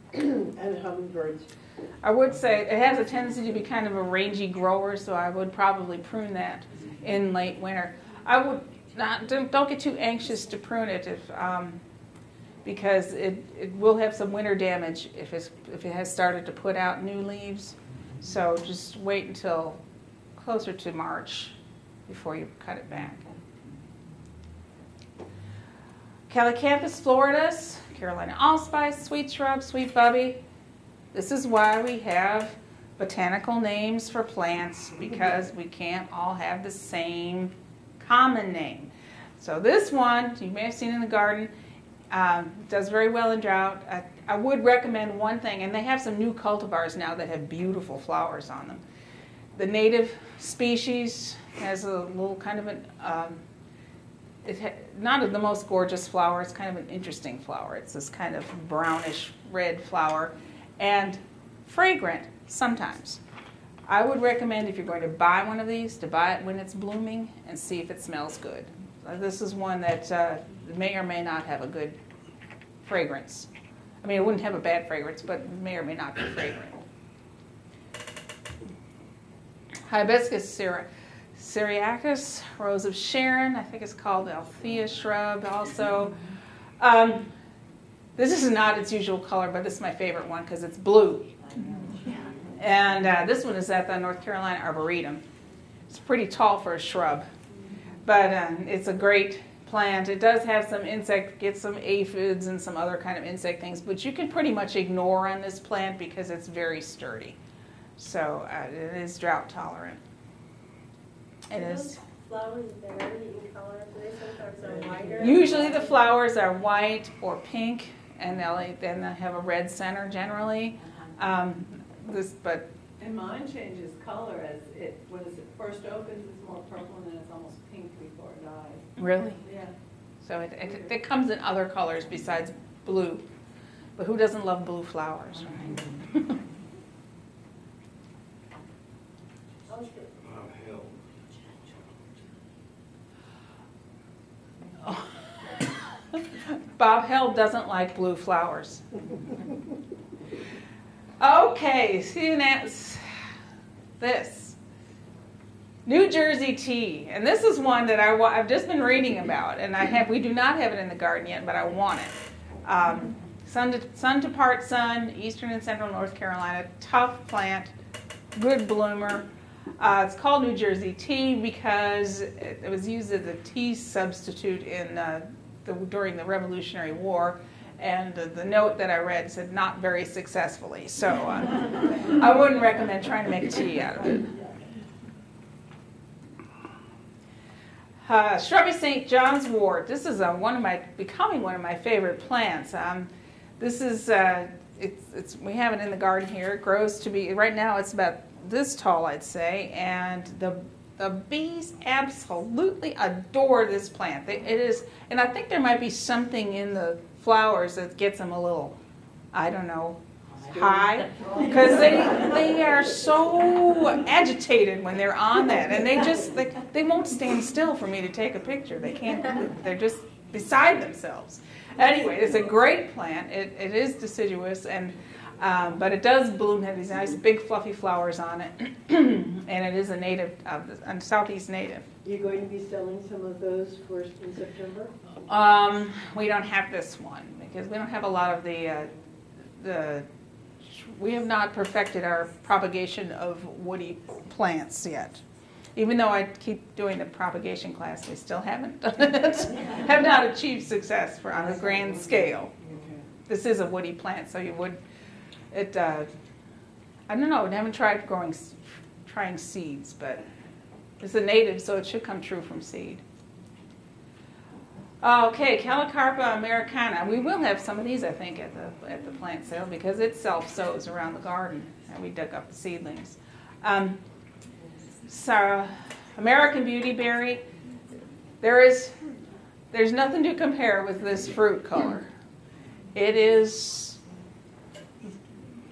And hummingbirds. I would say it has a tendency to be kind of a rangy grower, so I would probably prune that in late winter. I would not, don't, don't get too anxious to prune it if, um, because it, it will have some winter damage if, it's, if it has started to put out new leaves. So just wait until closer to March before you cut it back. Calicanthus floridus, Carolina allspice, sweet shrub, sweet bubby. This is why we have botanical names for plants, because we can't all have the same common name. So this one, you may have seen in the garden, um, does very well in drought. I, I would recommend one thing, and they have some new cultivars now that have beautiful flowers on them. The native species has a little kind of an, um, it ha not the most gorgeous flower, it's kind of an interesting flower. It's this kind of brownish red flower, and fragrant sometimes. I would recommend, if you're going to buy one of these, to buy it when it's blooming and see if it smells good. Uh, this is one that uh, may or may not have a good fragrance. I mean, it wouldn't have a bad fragrance, but may or may not be fragrant. Hibiscus syri syriacus, rose of Sharon, I think it's called the Althea shrub also. Um, this is not its usual color, but this is my favorite one because it's blue. And uh, this one is at the North Carolina Arboretum. It's pretty tall for a shrub, but uh, it's a great plant. It does have some insect, get some aphids and some other kind of insect things, but you can pretty much ignore on this plant because it's very sturdy. So uh, it is drought tolerant. It Those is. flowers vary in color, so they sometimes are whiter. Usually the flowers are white or pink, and they'll then they have a red center generally. Um, this, but And mine changes color as it, when it first opens, it's more purple, and then it's almost pink before it dies. really, Yeah. so it, it, it comes in other colors besides blue. But who doesn't love blue flowers, right? Oh, sure. Bob Hill. Bob Held doesn't like blue flowers. Okay, see that's this. New Jersey tea, and this is one that I, I've just been reading about, and I have. We do not have it in the garden yet, but I want it. Um, sun to sun to part sun, eastern and central North Carolina, tough plant, good bloomer. Uh, it's called New Jersey tea because it, it was used as a tea substitute in uh, the, during the Revolutionary War. And uh, the note that I read said not very successfully. So uh, I wouldn't recommend trying to make tea out of it. Uh, Shrubby Saint John's wort. This is uh, one of my becoming one of my favorite plants. Um, this is uh, it's, it's we have it in the garden here. It grows to be right now. It's about this tall, I'd say, and the the bees absolutely adore this plant. They, it is, and I think there might be something in the flowers that gets them a little, I don't know, high, because they they are so agitated when they're on that, and they just they, they won't stand still for me to take a picture. They can't. They're just beside themselves. Anyway, it's a great plant. It it is deciduous, and um, but it does bloom. Have these nice big fluffy flowers on it, and it is a native of the, a southeast native. You're going to be selling some of those for in September? Um, we don't have this one because we don't have a lot of the uh, the. We have not perfected our propagation of woody plants yet. Even though I keep doing the propagation class, we still haven't done it. Have not achieved success for on a grand scale. This is a woody plant, so you would it. Uh, I don't know. I haven't tried growing, trying seeds, but it's a native, so it should come true from seed. Okay, Calicarpa americana. We will have some of these, I think, at the at the plant sale because it self-sows around the garden, and we dug up the seedlings. Um, so, American beautyberry. There is, there's nothing to compare with this fruit color. It is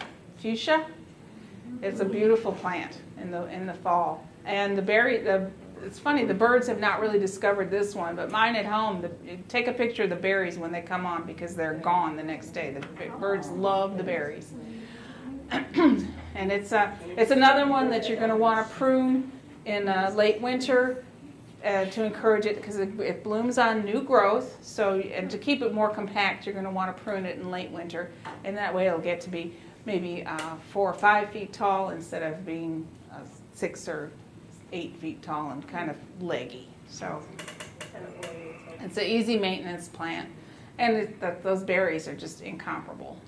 fuchsia. It's a beautiful plant in the in the fall, and the berry the it's funny, the birds have not really discovered this one, but mine at home, the, take a picture of the berries when they come on because they're gone the next day. The b- birds love the berries. And it's, uh, it's another one that you're going to want to prune in uh, late winter uh, to encourage it because it, it blooms on new growth. So, and to keep it more compact, you're going to want to prune it in late winter. And that way it'll get to be maybe uh, four or five feet tall instead of being uh, six or eight feet tall and kind of leggy. So it's an easy maintenance plant. And it, that, those berries are just incomparable.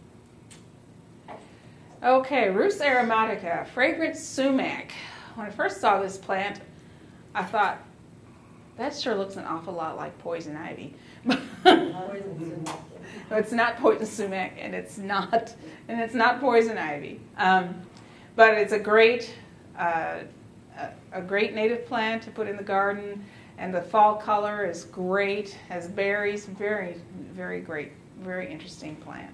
Okay, Rus aromatica, fragrant sumac. When I first saw this plant, I thought, that sure looks an awful lot like poison ivy. It's not poison sumac, and it's not, and it's not poison ivy. Um, but it's a great, uh, a, a great native plant to put in the garden, and the fall color is great. Has berries, very, very great, very interesting plant.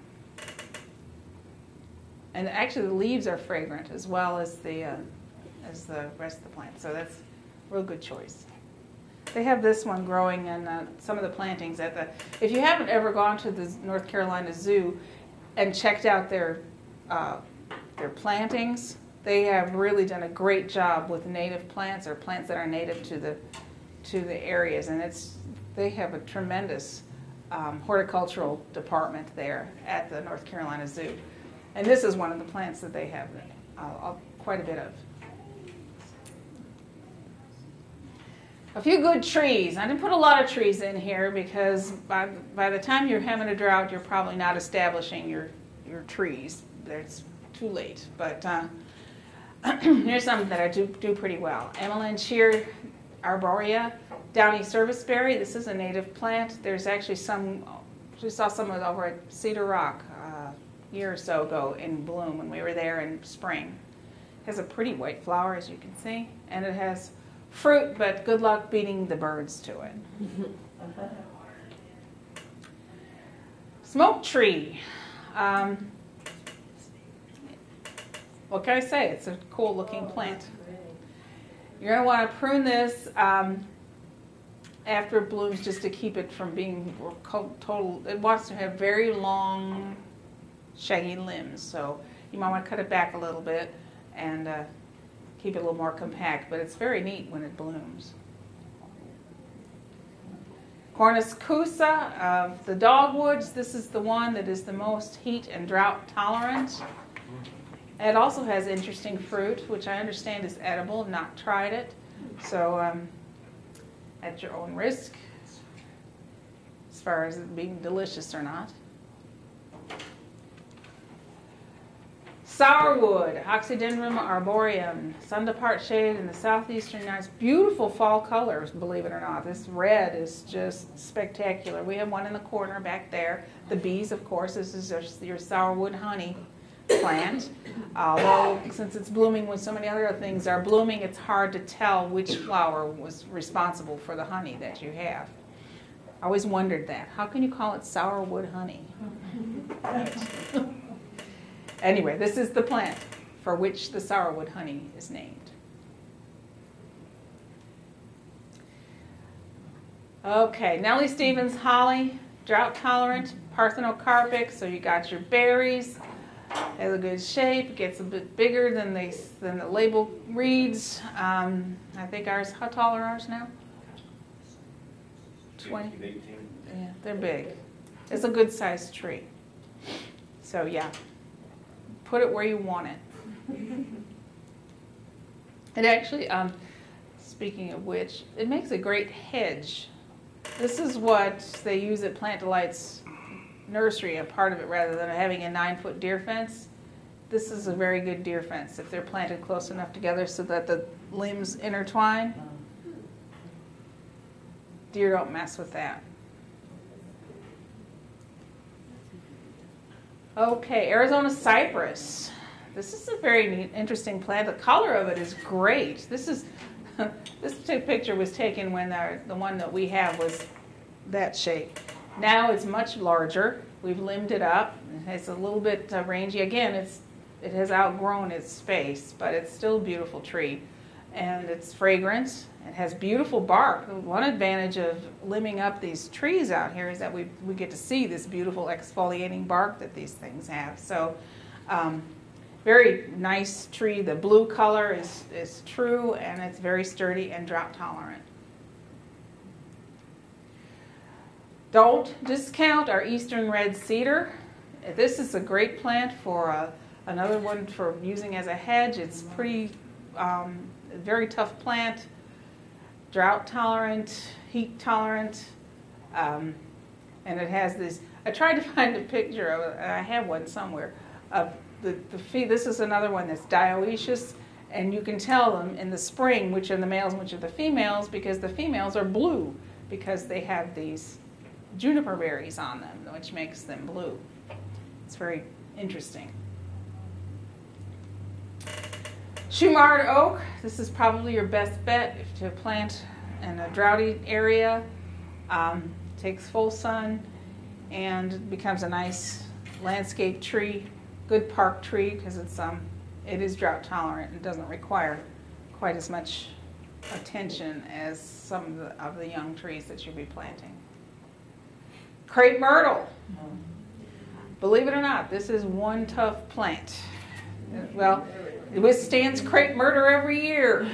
And actually, the leaves are fragrant as well as the uh, as the rest of the plant. So that's a real good choice. They have this one growing in uh, some of the plantings at the. If you haven't ever gone to the North Carolina Zoo and checked out their uh, their plantings, they have really done a great job with native plants or plants that are native to the to the areas, and it's they have a tremendous um, horticultural department there at the North Carolina Zoo. And this is one of the plants that they have uh, quite a bit of. A few good trees. I didn't put a lot of trees in here because by, by the time you're having a drought, you're probably not establishing your, your trees. It's too late. But uh, here's some that I do, do pretty well. Amelanchier arborea, downy serviceberry. This is a native plant. There's actually some, we saw some of it over at Cedar Rock year or so ago in bloom when we were there in spring. It has a pretty white flower, as you can see, and it has fruit, but good luck beating the birds to it. Smoke tree. Um, what can I say? It's a cool looking plant. You're going to want to prune this um, after it blooms just to keep it from being total. It wants to have very long shaggy limbs, so you might want to cut it back a little bit and uh, keep it a little more compact, but it's very neat when it blooms. Cornuscusa of the dogwoods. This is the one that is the most heat and drought tolerant. It also has interesting fruit, which I understand is edible. I've not tried it, so um, at your own risk as far as it being delicious or not. Sourwood, Oxydendrum arboreum, sun to part shade in the southeastern United States. Beautiful fall colors, believe it or not. This red is just spectacular. We have one in the corner back there. The bees, of course, this is your sourwood honey plant. Although, since it's blooming when so many other things are blooming, it's hard to tell which flower was responsible for the honey that you have. I always wondered that. How can you call it sourwood honey? Anyway, this is the plant for which the sourwood honey is named. Okay, Nellie Stevens holly, drought tolerant, parthenocarpic, so you got your berries. Has a good shape, gets a bit bigger than they than the label reads. Um, I think ours, how tall are ours now? twenty? eighteen. Yeah, they're big. It's a good sized tree. So yeah. Put it where you want it. It actually, um, speaking of which, it makes a great hedge. This is what they use at Plant Delight's nursery, a part of it, rather than having a nine-foot deer fence. This is a very good deer fence if they're planted close enough together so that the limbs intertwine. Deer don't mess with that. Okay, Arizona cypress. This is a very neat, interesting plant. The color of it is great. This is this picture was taken when our, the one that we have was that shape. Now it's much larger. We've limbed it up. It's a little bit uh, rangy. Again, it's it has outgrown its space, but it's still a beautiful tree. and it's fragrant. It has beautiful bark. One advantage of limbing up these trees out here is that we, we get to see this beautiful exfoliating bark that these things have. So um, very nice tree. The blue color is, is true, and it's very sturdy and drought tolerant. Don't discount our eastern red cedar. This is a great plant for a, another one for using as a hedge. It's pretty, um, very tough plant, drought tolerant, heat tolerant, um, and it has this. I tried to find a picture of it, and I have one somewhere, of the, the fee. This is another one that's dioecious, and you can tell them in the spring which are the males and which are the females, because the females are blue because they have these juniper berries on them, which makes them blue. It's very interesting. Shumard oak, this is probably your best bet if to plant in a droughty area. Um, takes full sun and becomes a nice landscape tree, good park tree, because it's um, it is drought tolerant and doesn't require quite as much attention as some of the, of the young trees that you'll be planting. Crepe myrtle. Believe it or not, this is one tough plant. Well, it withstands crepe myrtle every year.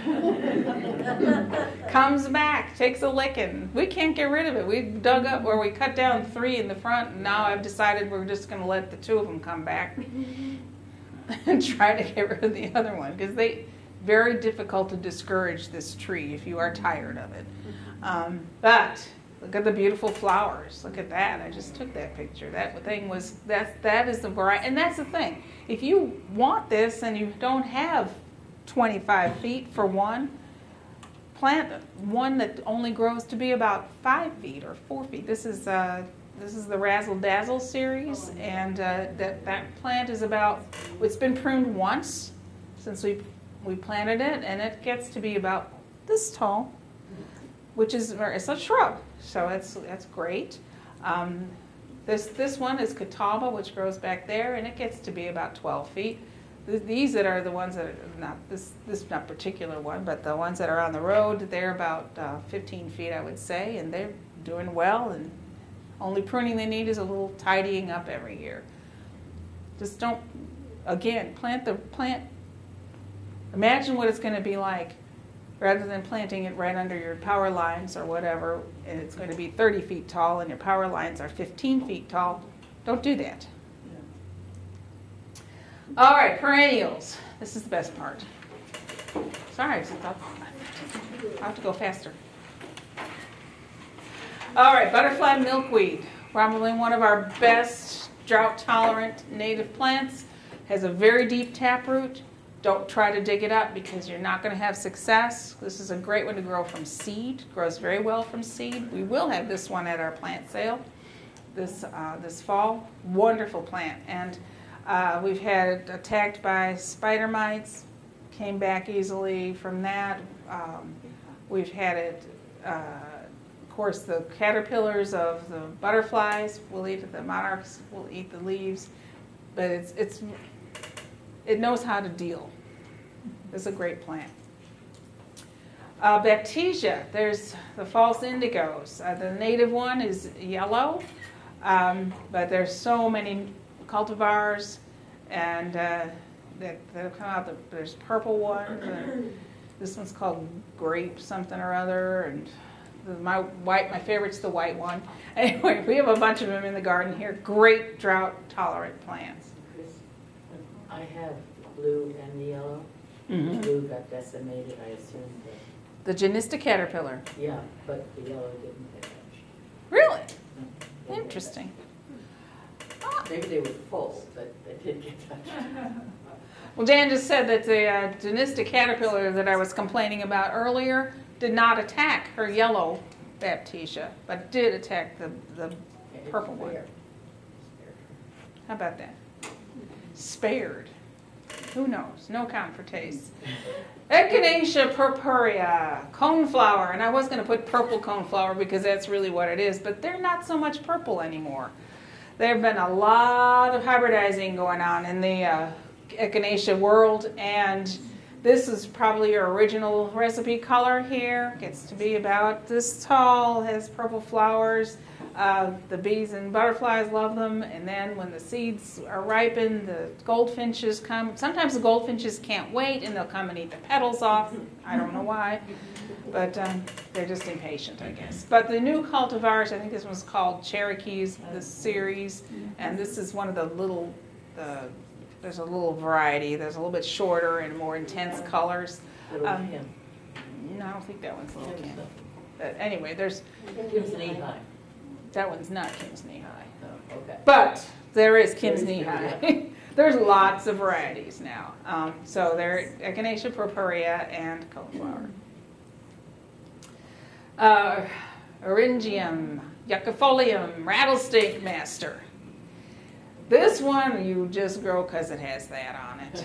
Comes back, takes a licking. We can't get rid of it. We dug up where we cut down three in the front, and now I've decided we're just going to let the two of them come back and try to get rid of the other one, because they very difficult to discourage this tree if you are tired of it. Um, but look at the beautiful flowers. Look at that. I just took that picture. That thing was, that, that is the variety. And that's the thing. If you want this and you don't have twenty-five feet for one, plant one that only grows to be about five feet or four feet. This is, uh, this is the Razzle Dazzle series. And uh, that, that plant is about, it's been pruned once since we, we planted it. And it gets to be about this tall, which is, it's a shrub. So that's, that's great. Um, this, this one is Catawba, which grows back there, and it gets to be about twelve feet. Th these that are the ones that are not, this, this not particular one, but the ones that are on the road, they're about uh, fifteen feet, I would say, and they're doing well, and only pruning they need is a little tidying up every year. Just don't, again, plant the plant, imagine what it's going to be like rather than planting it right under your power lines or whatever, and it's going to be thirty feet tall and your power lines are fifteen feet tall. Don't do that. Yeah. All right, perennials. This is the best part. Sorry, I thought I have to go faster. All right, butterfly milkweed. Probably one of our best drought-tolerant native plants. Has a very deep taproot. Don't try to dig it up because you're not going to have success. This is a great one to grow from seed. Grows very well from seed. We will have this one at our plant sale this uh, this fall. Wonderful plant. And uh, we've had it attacked by spider mites. Came back easily from that. Um, we've had it, uh, of course, the caterpillars of the butterflies will eat it. The monarchs will eat the leaves. But it's it's it knows how to deal. It's a great plant. Uh, Baptisia, there's the false indigos. Uh, the native one is yellow, um, but there's so many cultivars and uh, that, that have come out. There's purple ones. And this one's called grape something or other, and the, my white, my favorite's the white one. Anyway, we have a bunch of them in the garden here. Great drought-tolerant plants. I have blue and the yellow. Mm-hmm. The blue got decimated, I assume. The Genista caterpillar. Yeah, but the yellow didn't get touched. Really? No, Interesting. Ah. Maybe they were full, but they did get touched. Well, Dan just said that the uh, Genista caterpillar that I was complaining about earlier did not attack her yellow Baptisia, but did attack the, the purple one. How about that? Spared. Who knows? No count for taste. Echinacea purpurea, coneflower. And I was going to put purple coneflower because that's really what it is, but they're not so much purple anymore. There have been a lot of hybridizing going on in the uh, Echinacea world, and This is probably your original recipe color here. Gets to be about this tall, has purple flowers. Uh, the bees and butterflies love them. And then when the seeds are ripened, the goldfinches come. Sometimes the goldfinches can't wait and they'll come and eat the petals off. I don't know why, but um, they're just impatient, I guess. But the new cultivars, I think this one's called Cherokees, this series. And this is one of the little, the there's a little variety. There's a little bit shorter and more intense colors. Little Um, Kim. No, I don't think that one's Little Kim's Kim. the- But anyway, there's Kim's knee high. that one's not Kim's Knee High. Oh, okay. But there is Kim's There is Knee Kim's, High. There's lots of varieties now. Um, so there are Echinacea purpurea and coneflower. Uh, Eryngium, Yuccifolium, Rattlesnake Master. This one you just grow because it has that on it.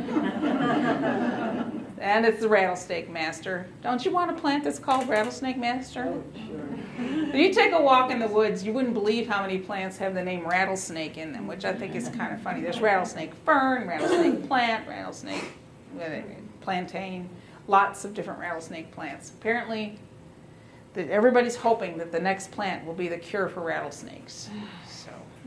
And it's the Rattlesnake Master. Don't you want a plant that's called Rattlesnake Master? Oh, sure. If you take a walk in the woods, you wouldn't believe how many plants have the name rattlesnake in them, which I think is kind of funny. There's rattlesnake fern, rattlesnake plant, rattlesnake uh, plantain, lots of different rattlesnake plants. Apparently, that everybody's hoping that the next plant will be the cure for rattlesnakes. So,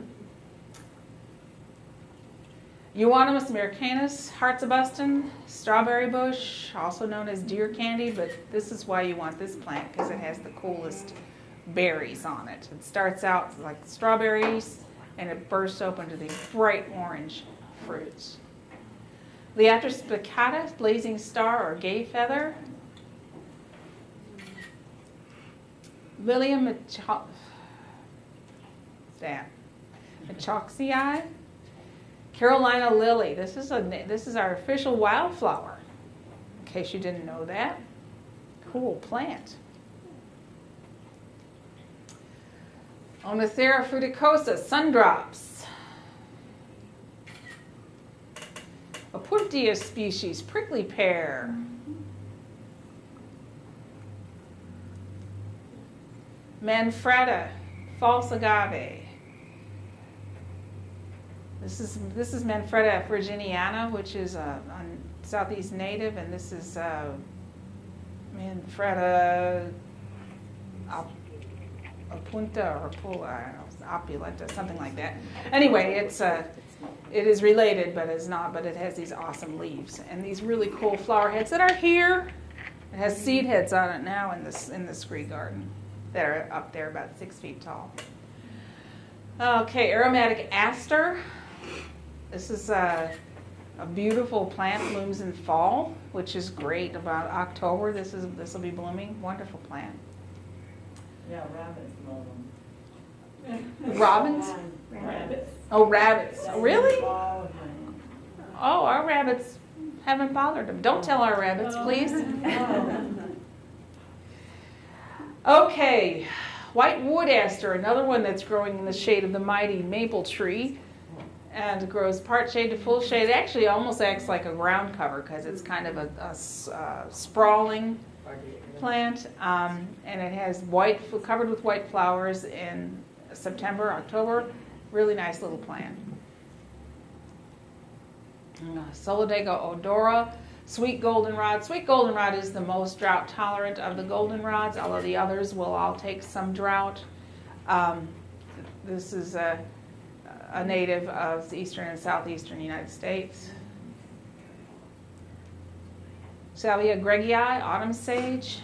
Euonymus americanus, hearts of Buston, strawberry bush, also known as deer candy, but this is why you want this plant because it has the coolest berries on it. It starts out like strawberries and it bursts open to these bright orange fruits. Liatris spicata, blazing star or gay feather. Lilium macho- that machoxii. Carolina lily. This is a this is our official wildflower. In case you didn't know that. Cool plant. Onothera fruticosa, sundrops. Opuntia species, prickly pear. Manfreda, false agave. This is this is Manfreda virginiana, which is a, a southeast native, and this is uh, Manfreda op, opunta or pula, I don't know, opulenta, something like that. Anyway, it's uh, it is related, but it's not. But it has these awesome leaves and these really cool flower heads that are here. It has seed heads on it now in this in the scree garden that are up there about six feet tall. Okay, aromatic aster. This is a, a beautiful plant, blooms in fall, which is great. About October, this is this will be blooming. Wonderful plant. Yeah, rabbits love them. Robins? Rabbits. Oh, rabbits. Oh, really? Oh, Oh, our rabbits haven't bothered them. Don't tell our rabbits, please. Okay, white wood aster, another one that's growing in the shade of the mighty maple tree. And it grows part shade to full shade. It actually almost acts like a ground cover because it's kind of a, a s- uh, sprawling plant. Um, and it has white, covered with white flowers in September, October. Really nice little plant. Uh, Solidago odora, sweet goldenrod. Sweet goldenrod is the most drought tolerant of the goldenrods, although the others will all take some drought. Um, this is a a native of the eastern and southeastern United States. Salvia gregii, autumn sage.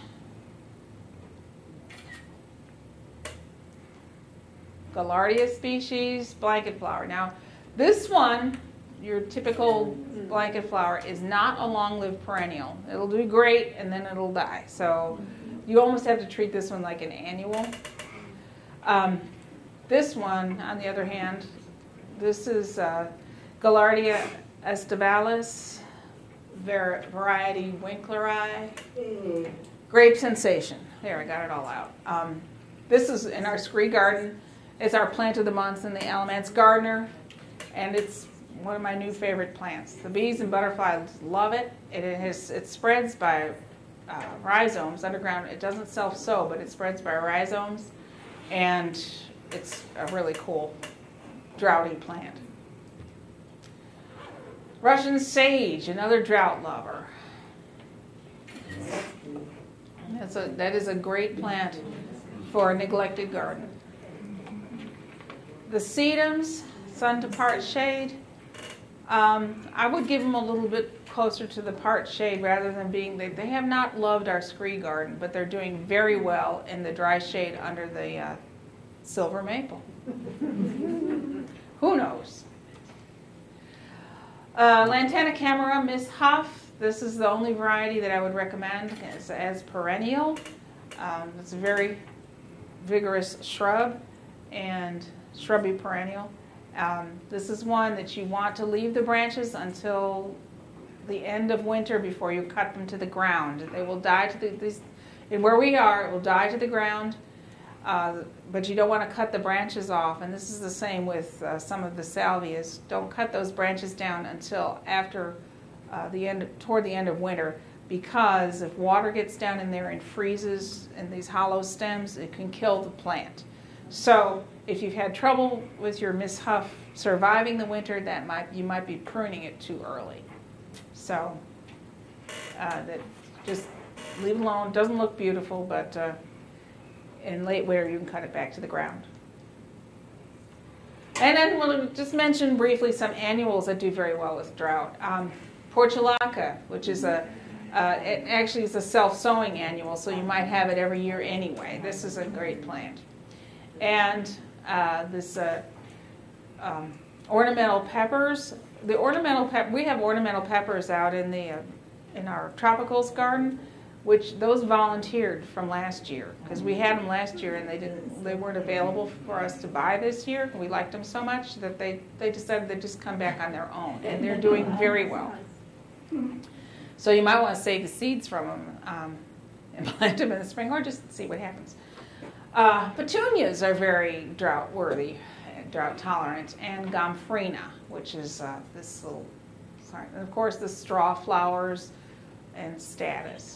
Gaillardia species, blanket flower. Now, this one, your typical blanket flower, is not a long-lived perennial. It'll do great and then it'll die. So you almost have to treat this one like an annual. Um, this one, on the other hand, this is uh, Gaillardia estivalis, var- variety Winkleri. Grape sensation. There, I got it all out. Um, this is in our scree garden. It's our plant of the month in the Alamance Gardener, and it's one of my new favorite plants. The bees and butterflies love it. It, has, it spreads by uh, rhizomes underground. It doesn't self-sow, but it spreads by rhizomes, and it's a really cool droughty plant. Russian sage, another drought lover. That's a, that is a great plant for a neglected garden. The sedums, sun to part shade, um, I would give them a little bit closer to the part shade rather than being, they, they have not loved our scree garden, but they're doing very well in the dry shade under the uh, silver maple. Who knows? Uh, Lantana camera, Miss Huff. This is the only variety that I would recommend as, as perennial. Um, it's a very vigorous shrub and shrubby perennial. Um, this is one that you want to leave the branches until the end of winter before you cut them to the ground. They will die to the, these, and where we are, it will die to the ground, uh, but you don't want to cut the branches off. And this is the same with uh, some of the salvias. Don't cut those branches down until after uh, the end, toward the end of winter, because if water gets down in there and freezes in these hollow stems, it can kill the plant. So if you've had trouble with your Miss Huff surviving the winter, that might you might be pruning it too early. So uh, that just leave it alone. Doesn't look beautiful, but uh, in late winter you can cut it back to the ground. And then we'll just mention briefly some annuals that do very well with drought. Um, Portulaca, which is a uh, it actually is a self-sowing annual, so you might have it every year anyway. This is a great plant. And uh, this uh, um, ornamental peppers. The ornamental pep we have ornamental peppers out in the uh, in our tropicals garden, which those volunteered from last year because we had them last year and they didn't they weren't available for us to buy this year. We liked them so much that they they decided they'd just come back on their own, and they're doing very well. So you might want to save the seeds from them um, and plant them in the spring, or just see what happens. Uh, petunias are very drought worthy, drought tolerant, and gomphrena, which is uh, this little, sorry, and of course the straw flowers and status.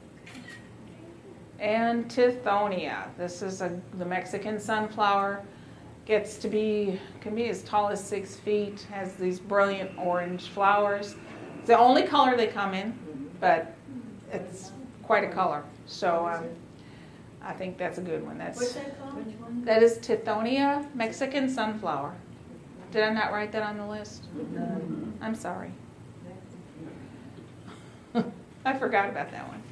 And Tithonia, this is a, the Mexican sunflower, gets to be, can be as tall as six feet, has these brilliant orange flowers. It's the only color they come in, but it's quite a color. So um, I think that's a good one. That's, What's that called? Which one? that is Tithonia Mexican sunflower. Did I not write that on the list? No. I'm sorry. I forgot about that one.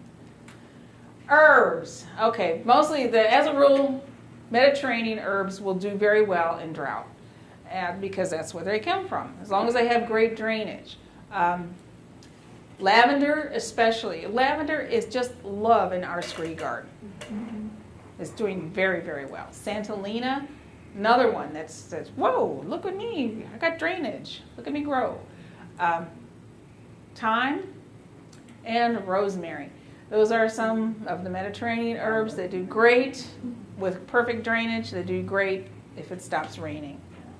Herbs. Okay, mostly, the, as a rule, Mediterranean herbs will do very well in drought, and because that's where they come from, as long as they have great drainage. Um, lavender especially. Lavender is just love in our scree garden. It's doing very, very well. Santolina, another one that's, that's whoa, look at me. I got drainage. Look at me grow. Um, thyme and rosemary. Those are some of the Mediterranean herbs that do great with perfect drainage. They do great if it stops raining.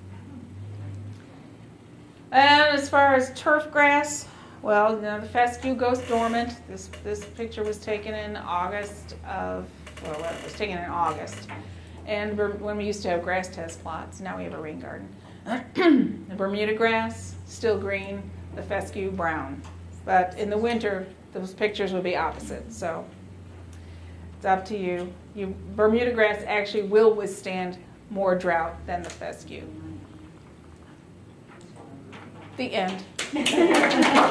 And as far as turf grass, well, you know, the fescue goes dormant. This this picture was taken in August of, well, it was taken in August. And when we used to have grass test plots, now we have a rain garden. The Bermuda grass, still green, the fescue brown. But in the winter, those pictures would be opposite. So it's up to you. You Bermuda grass actually will withstand more drought than the fescue. The end.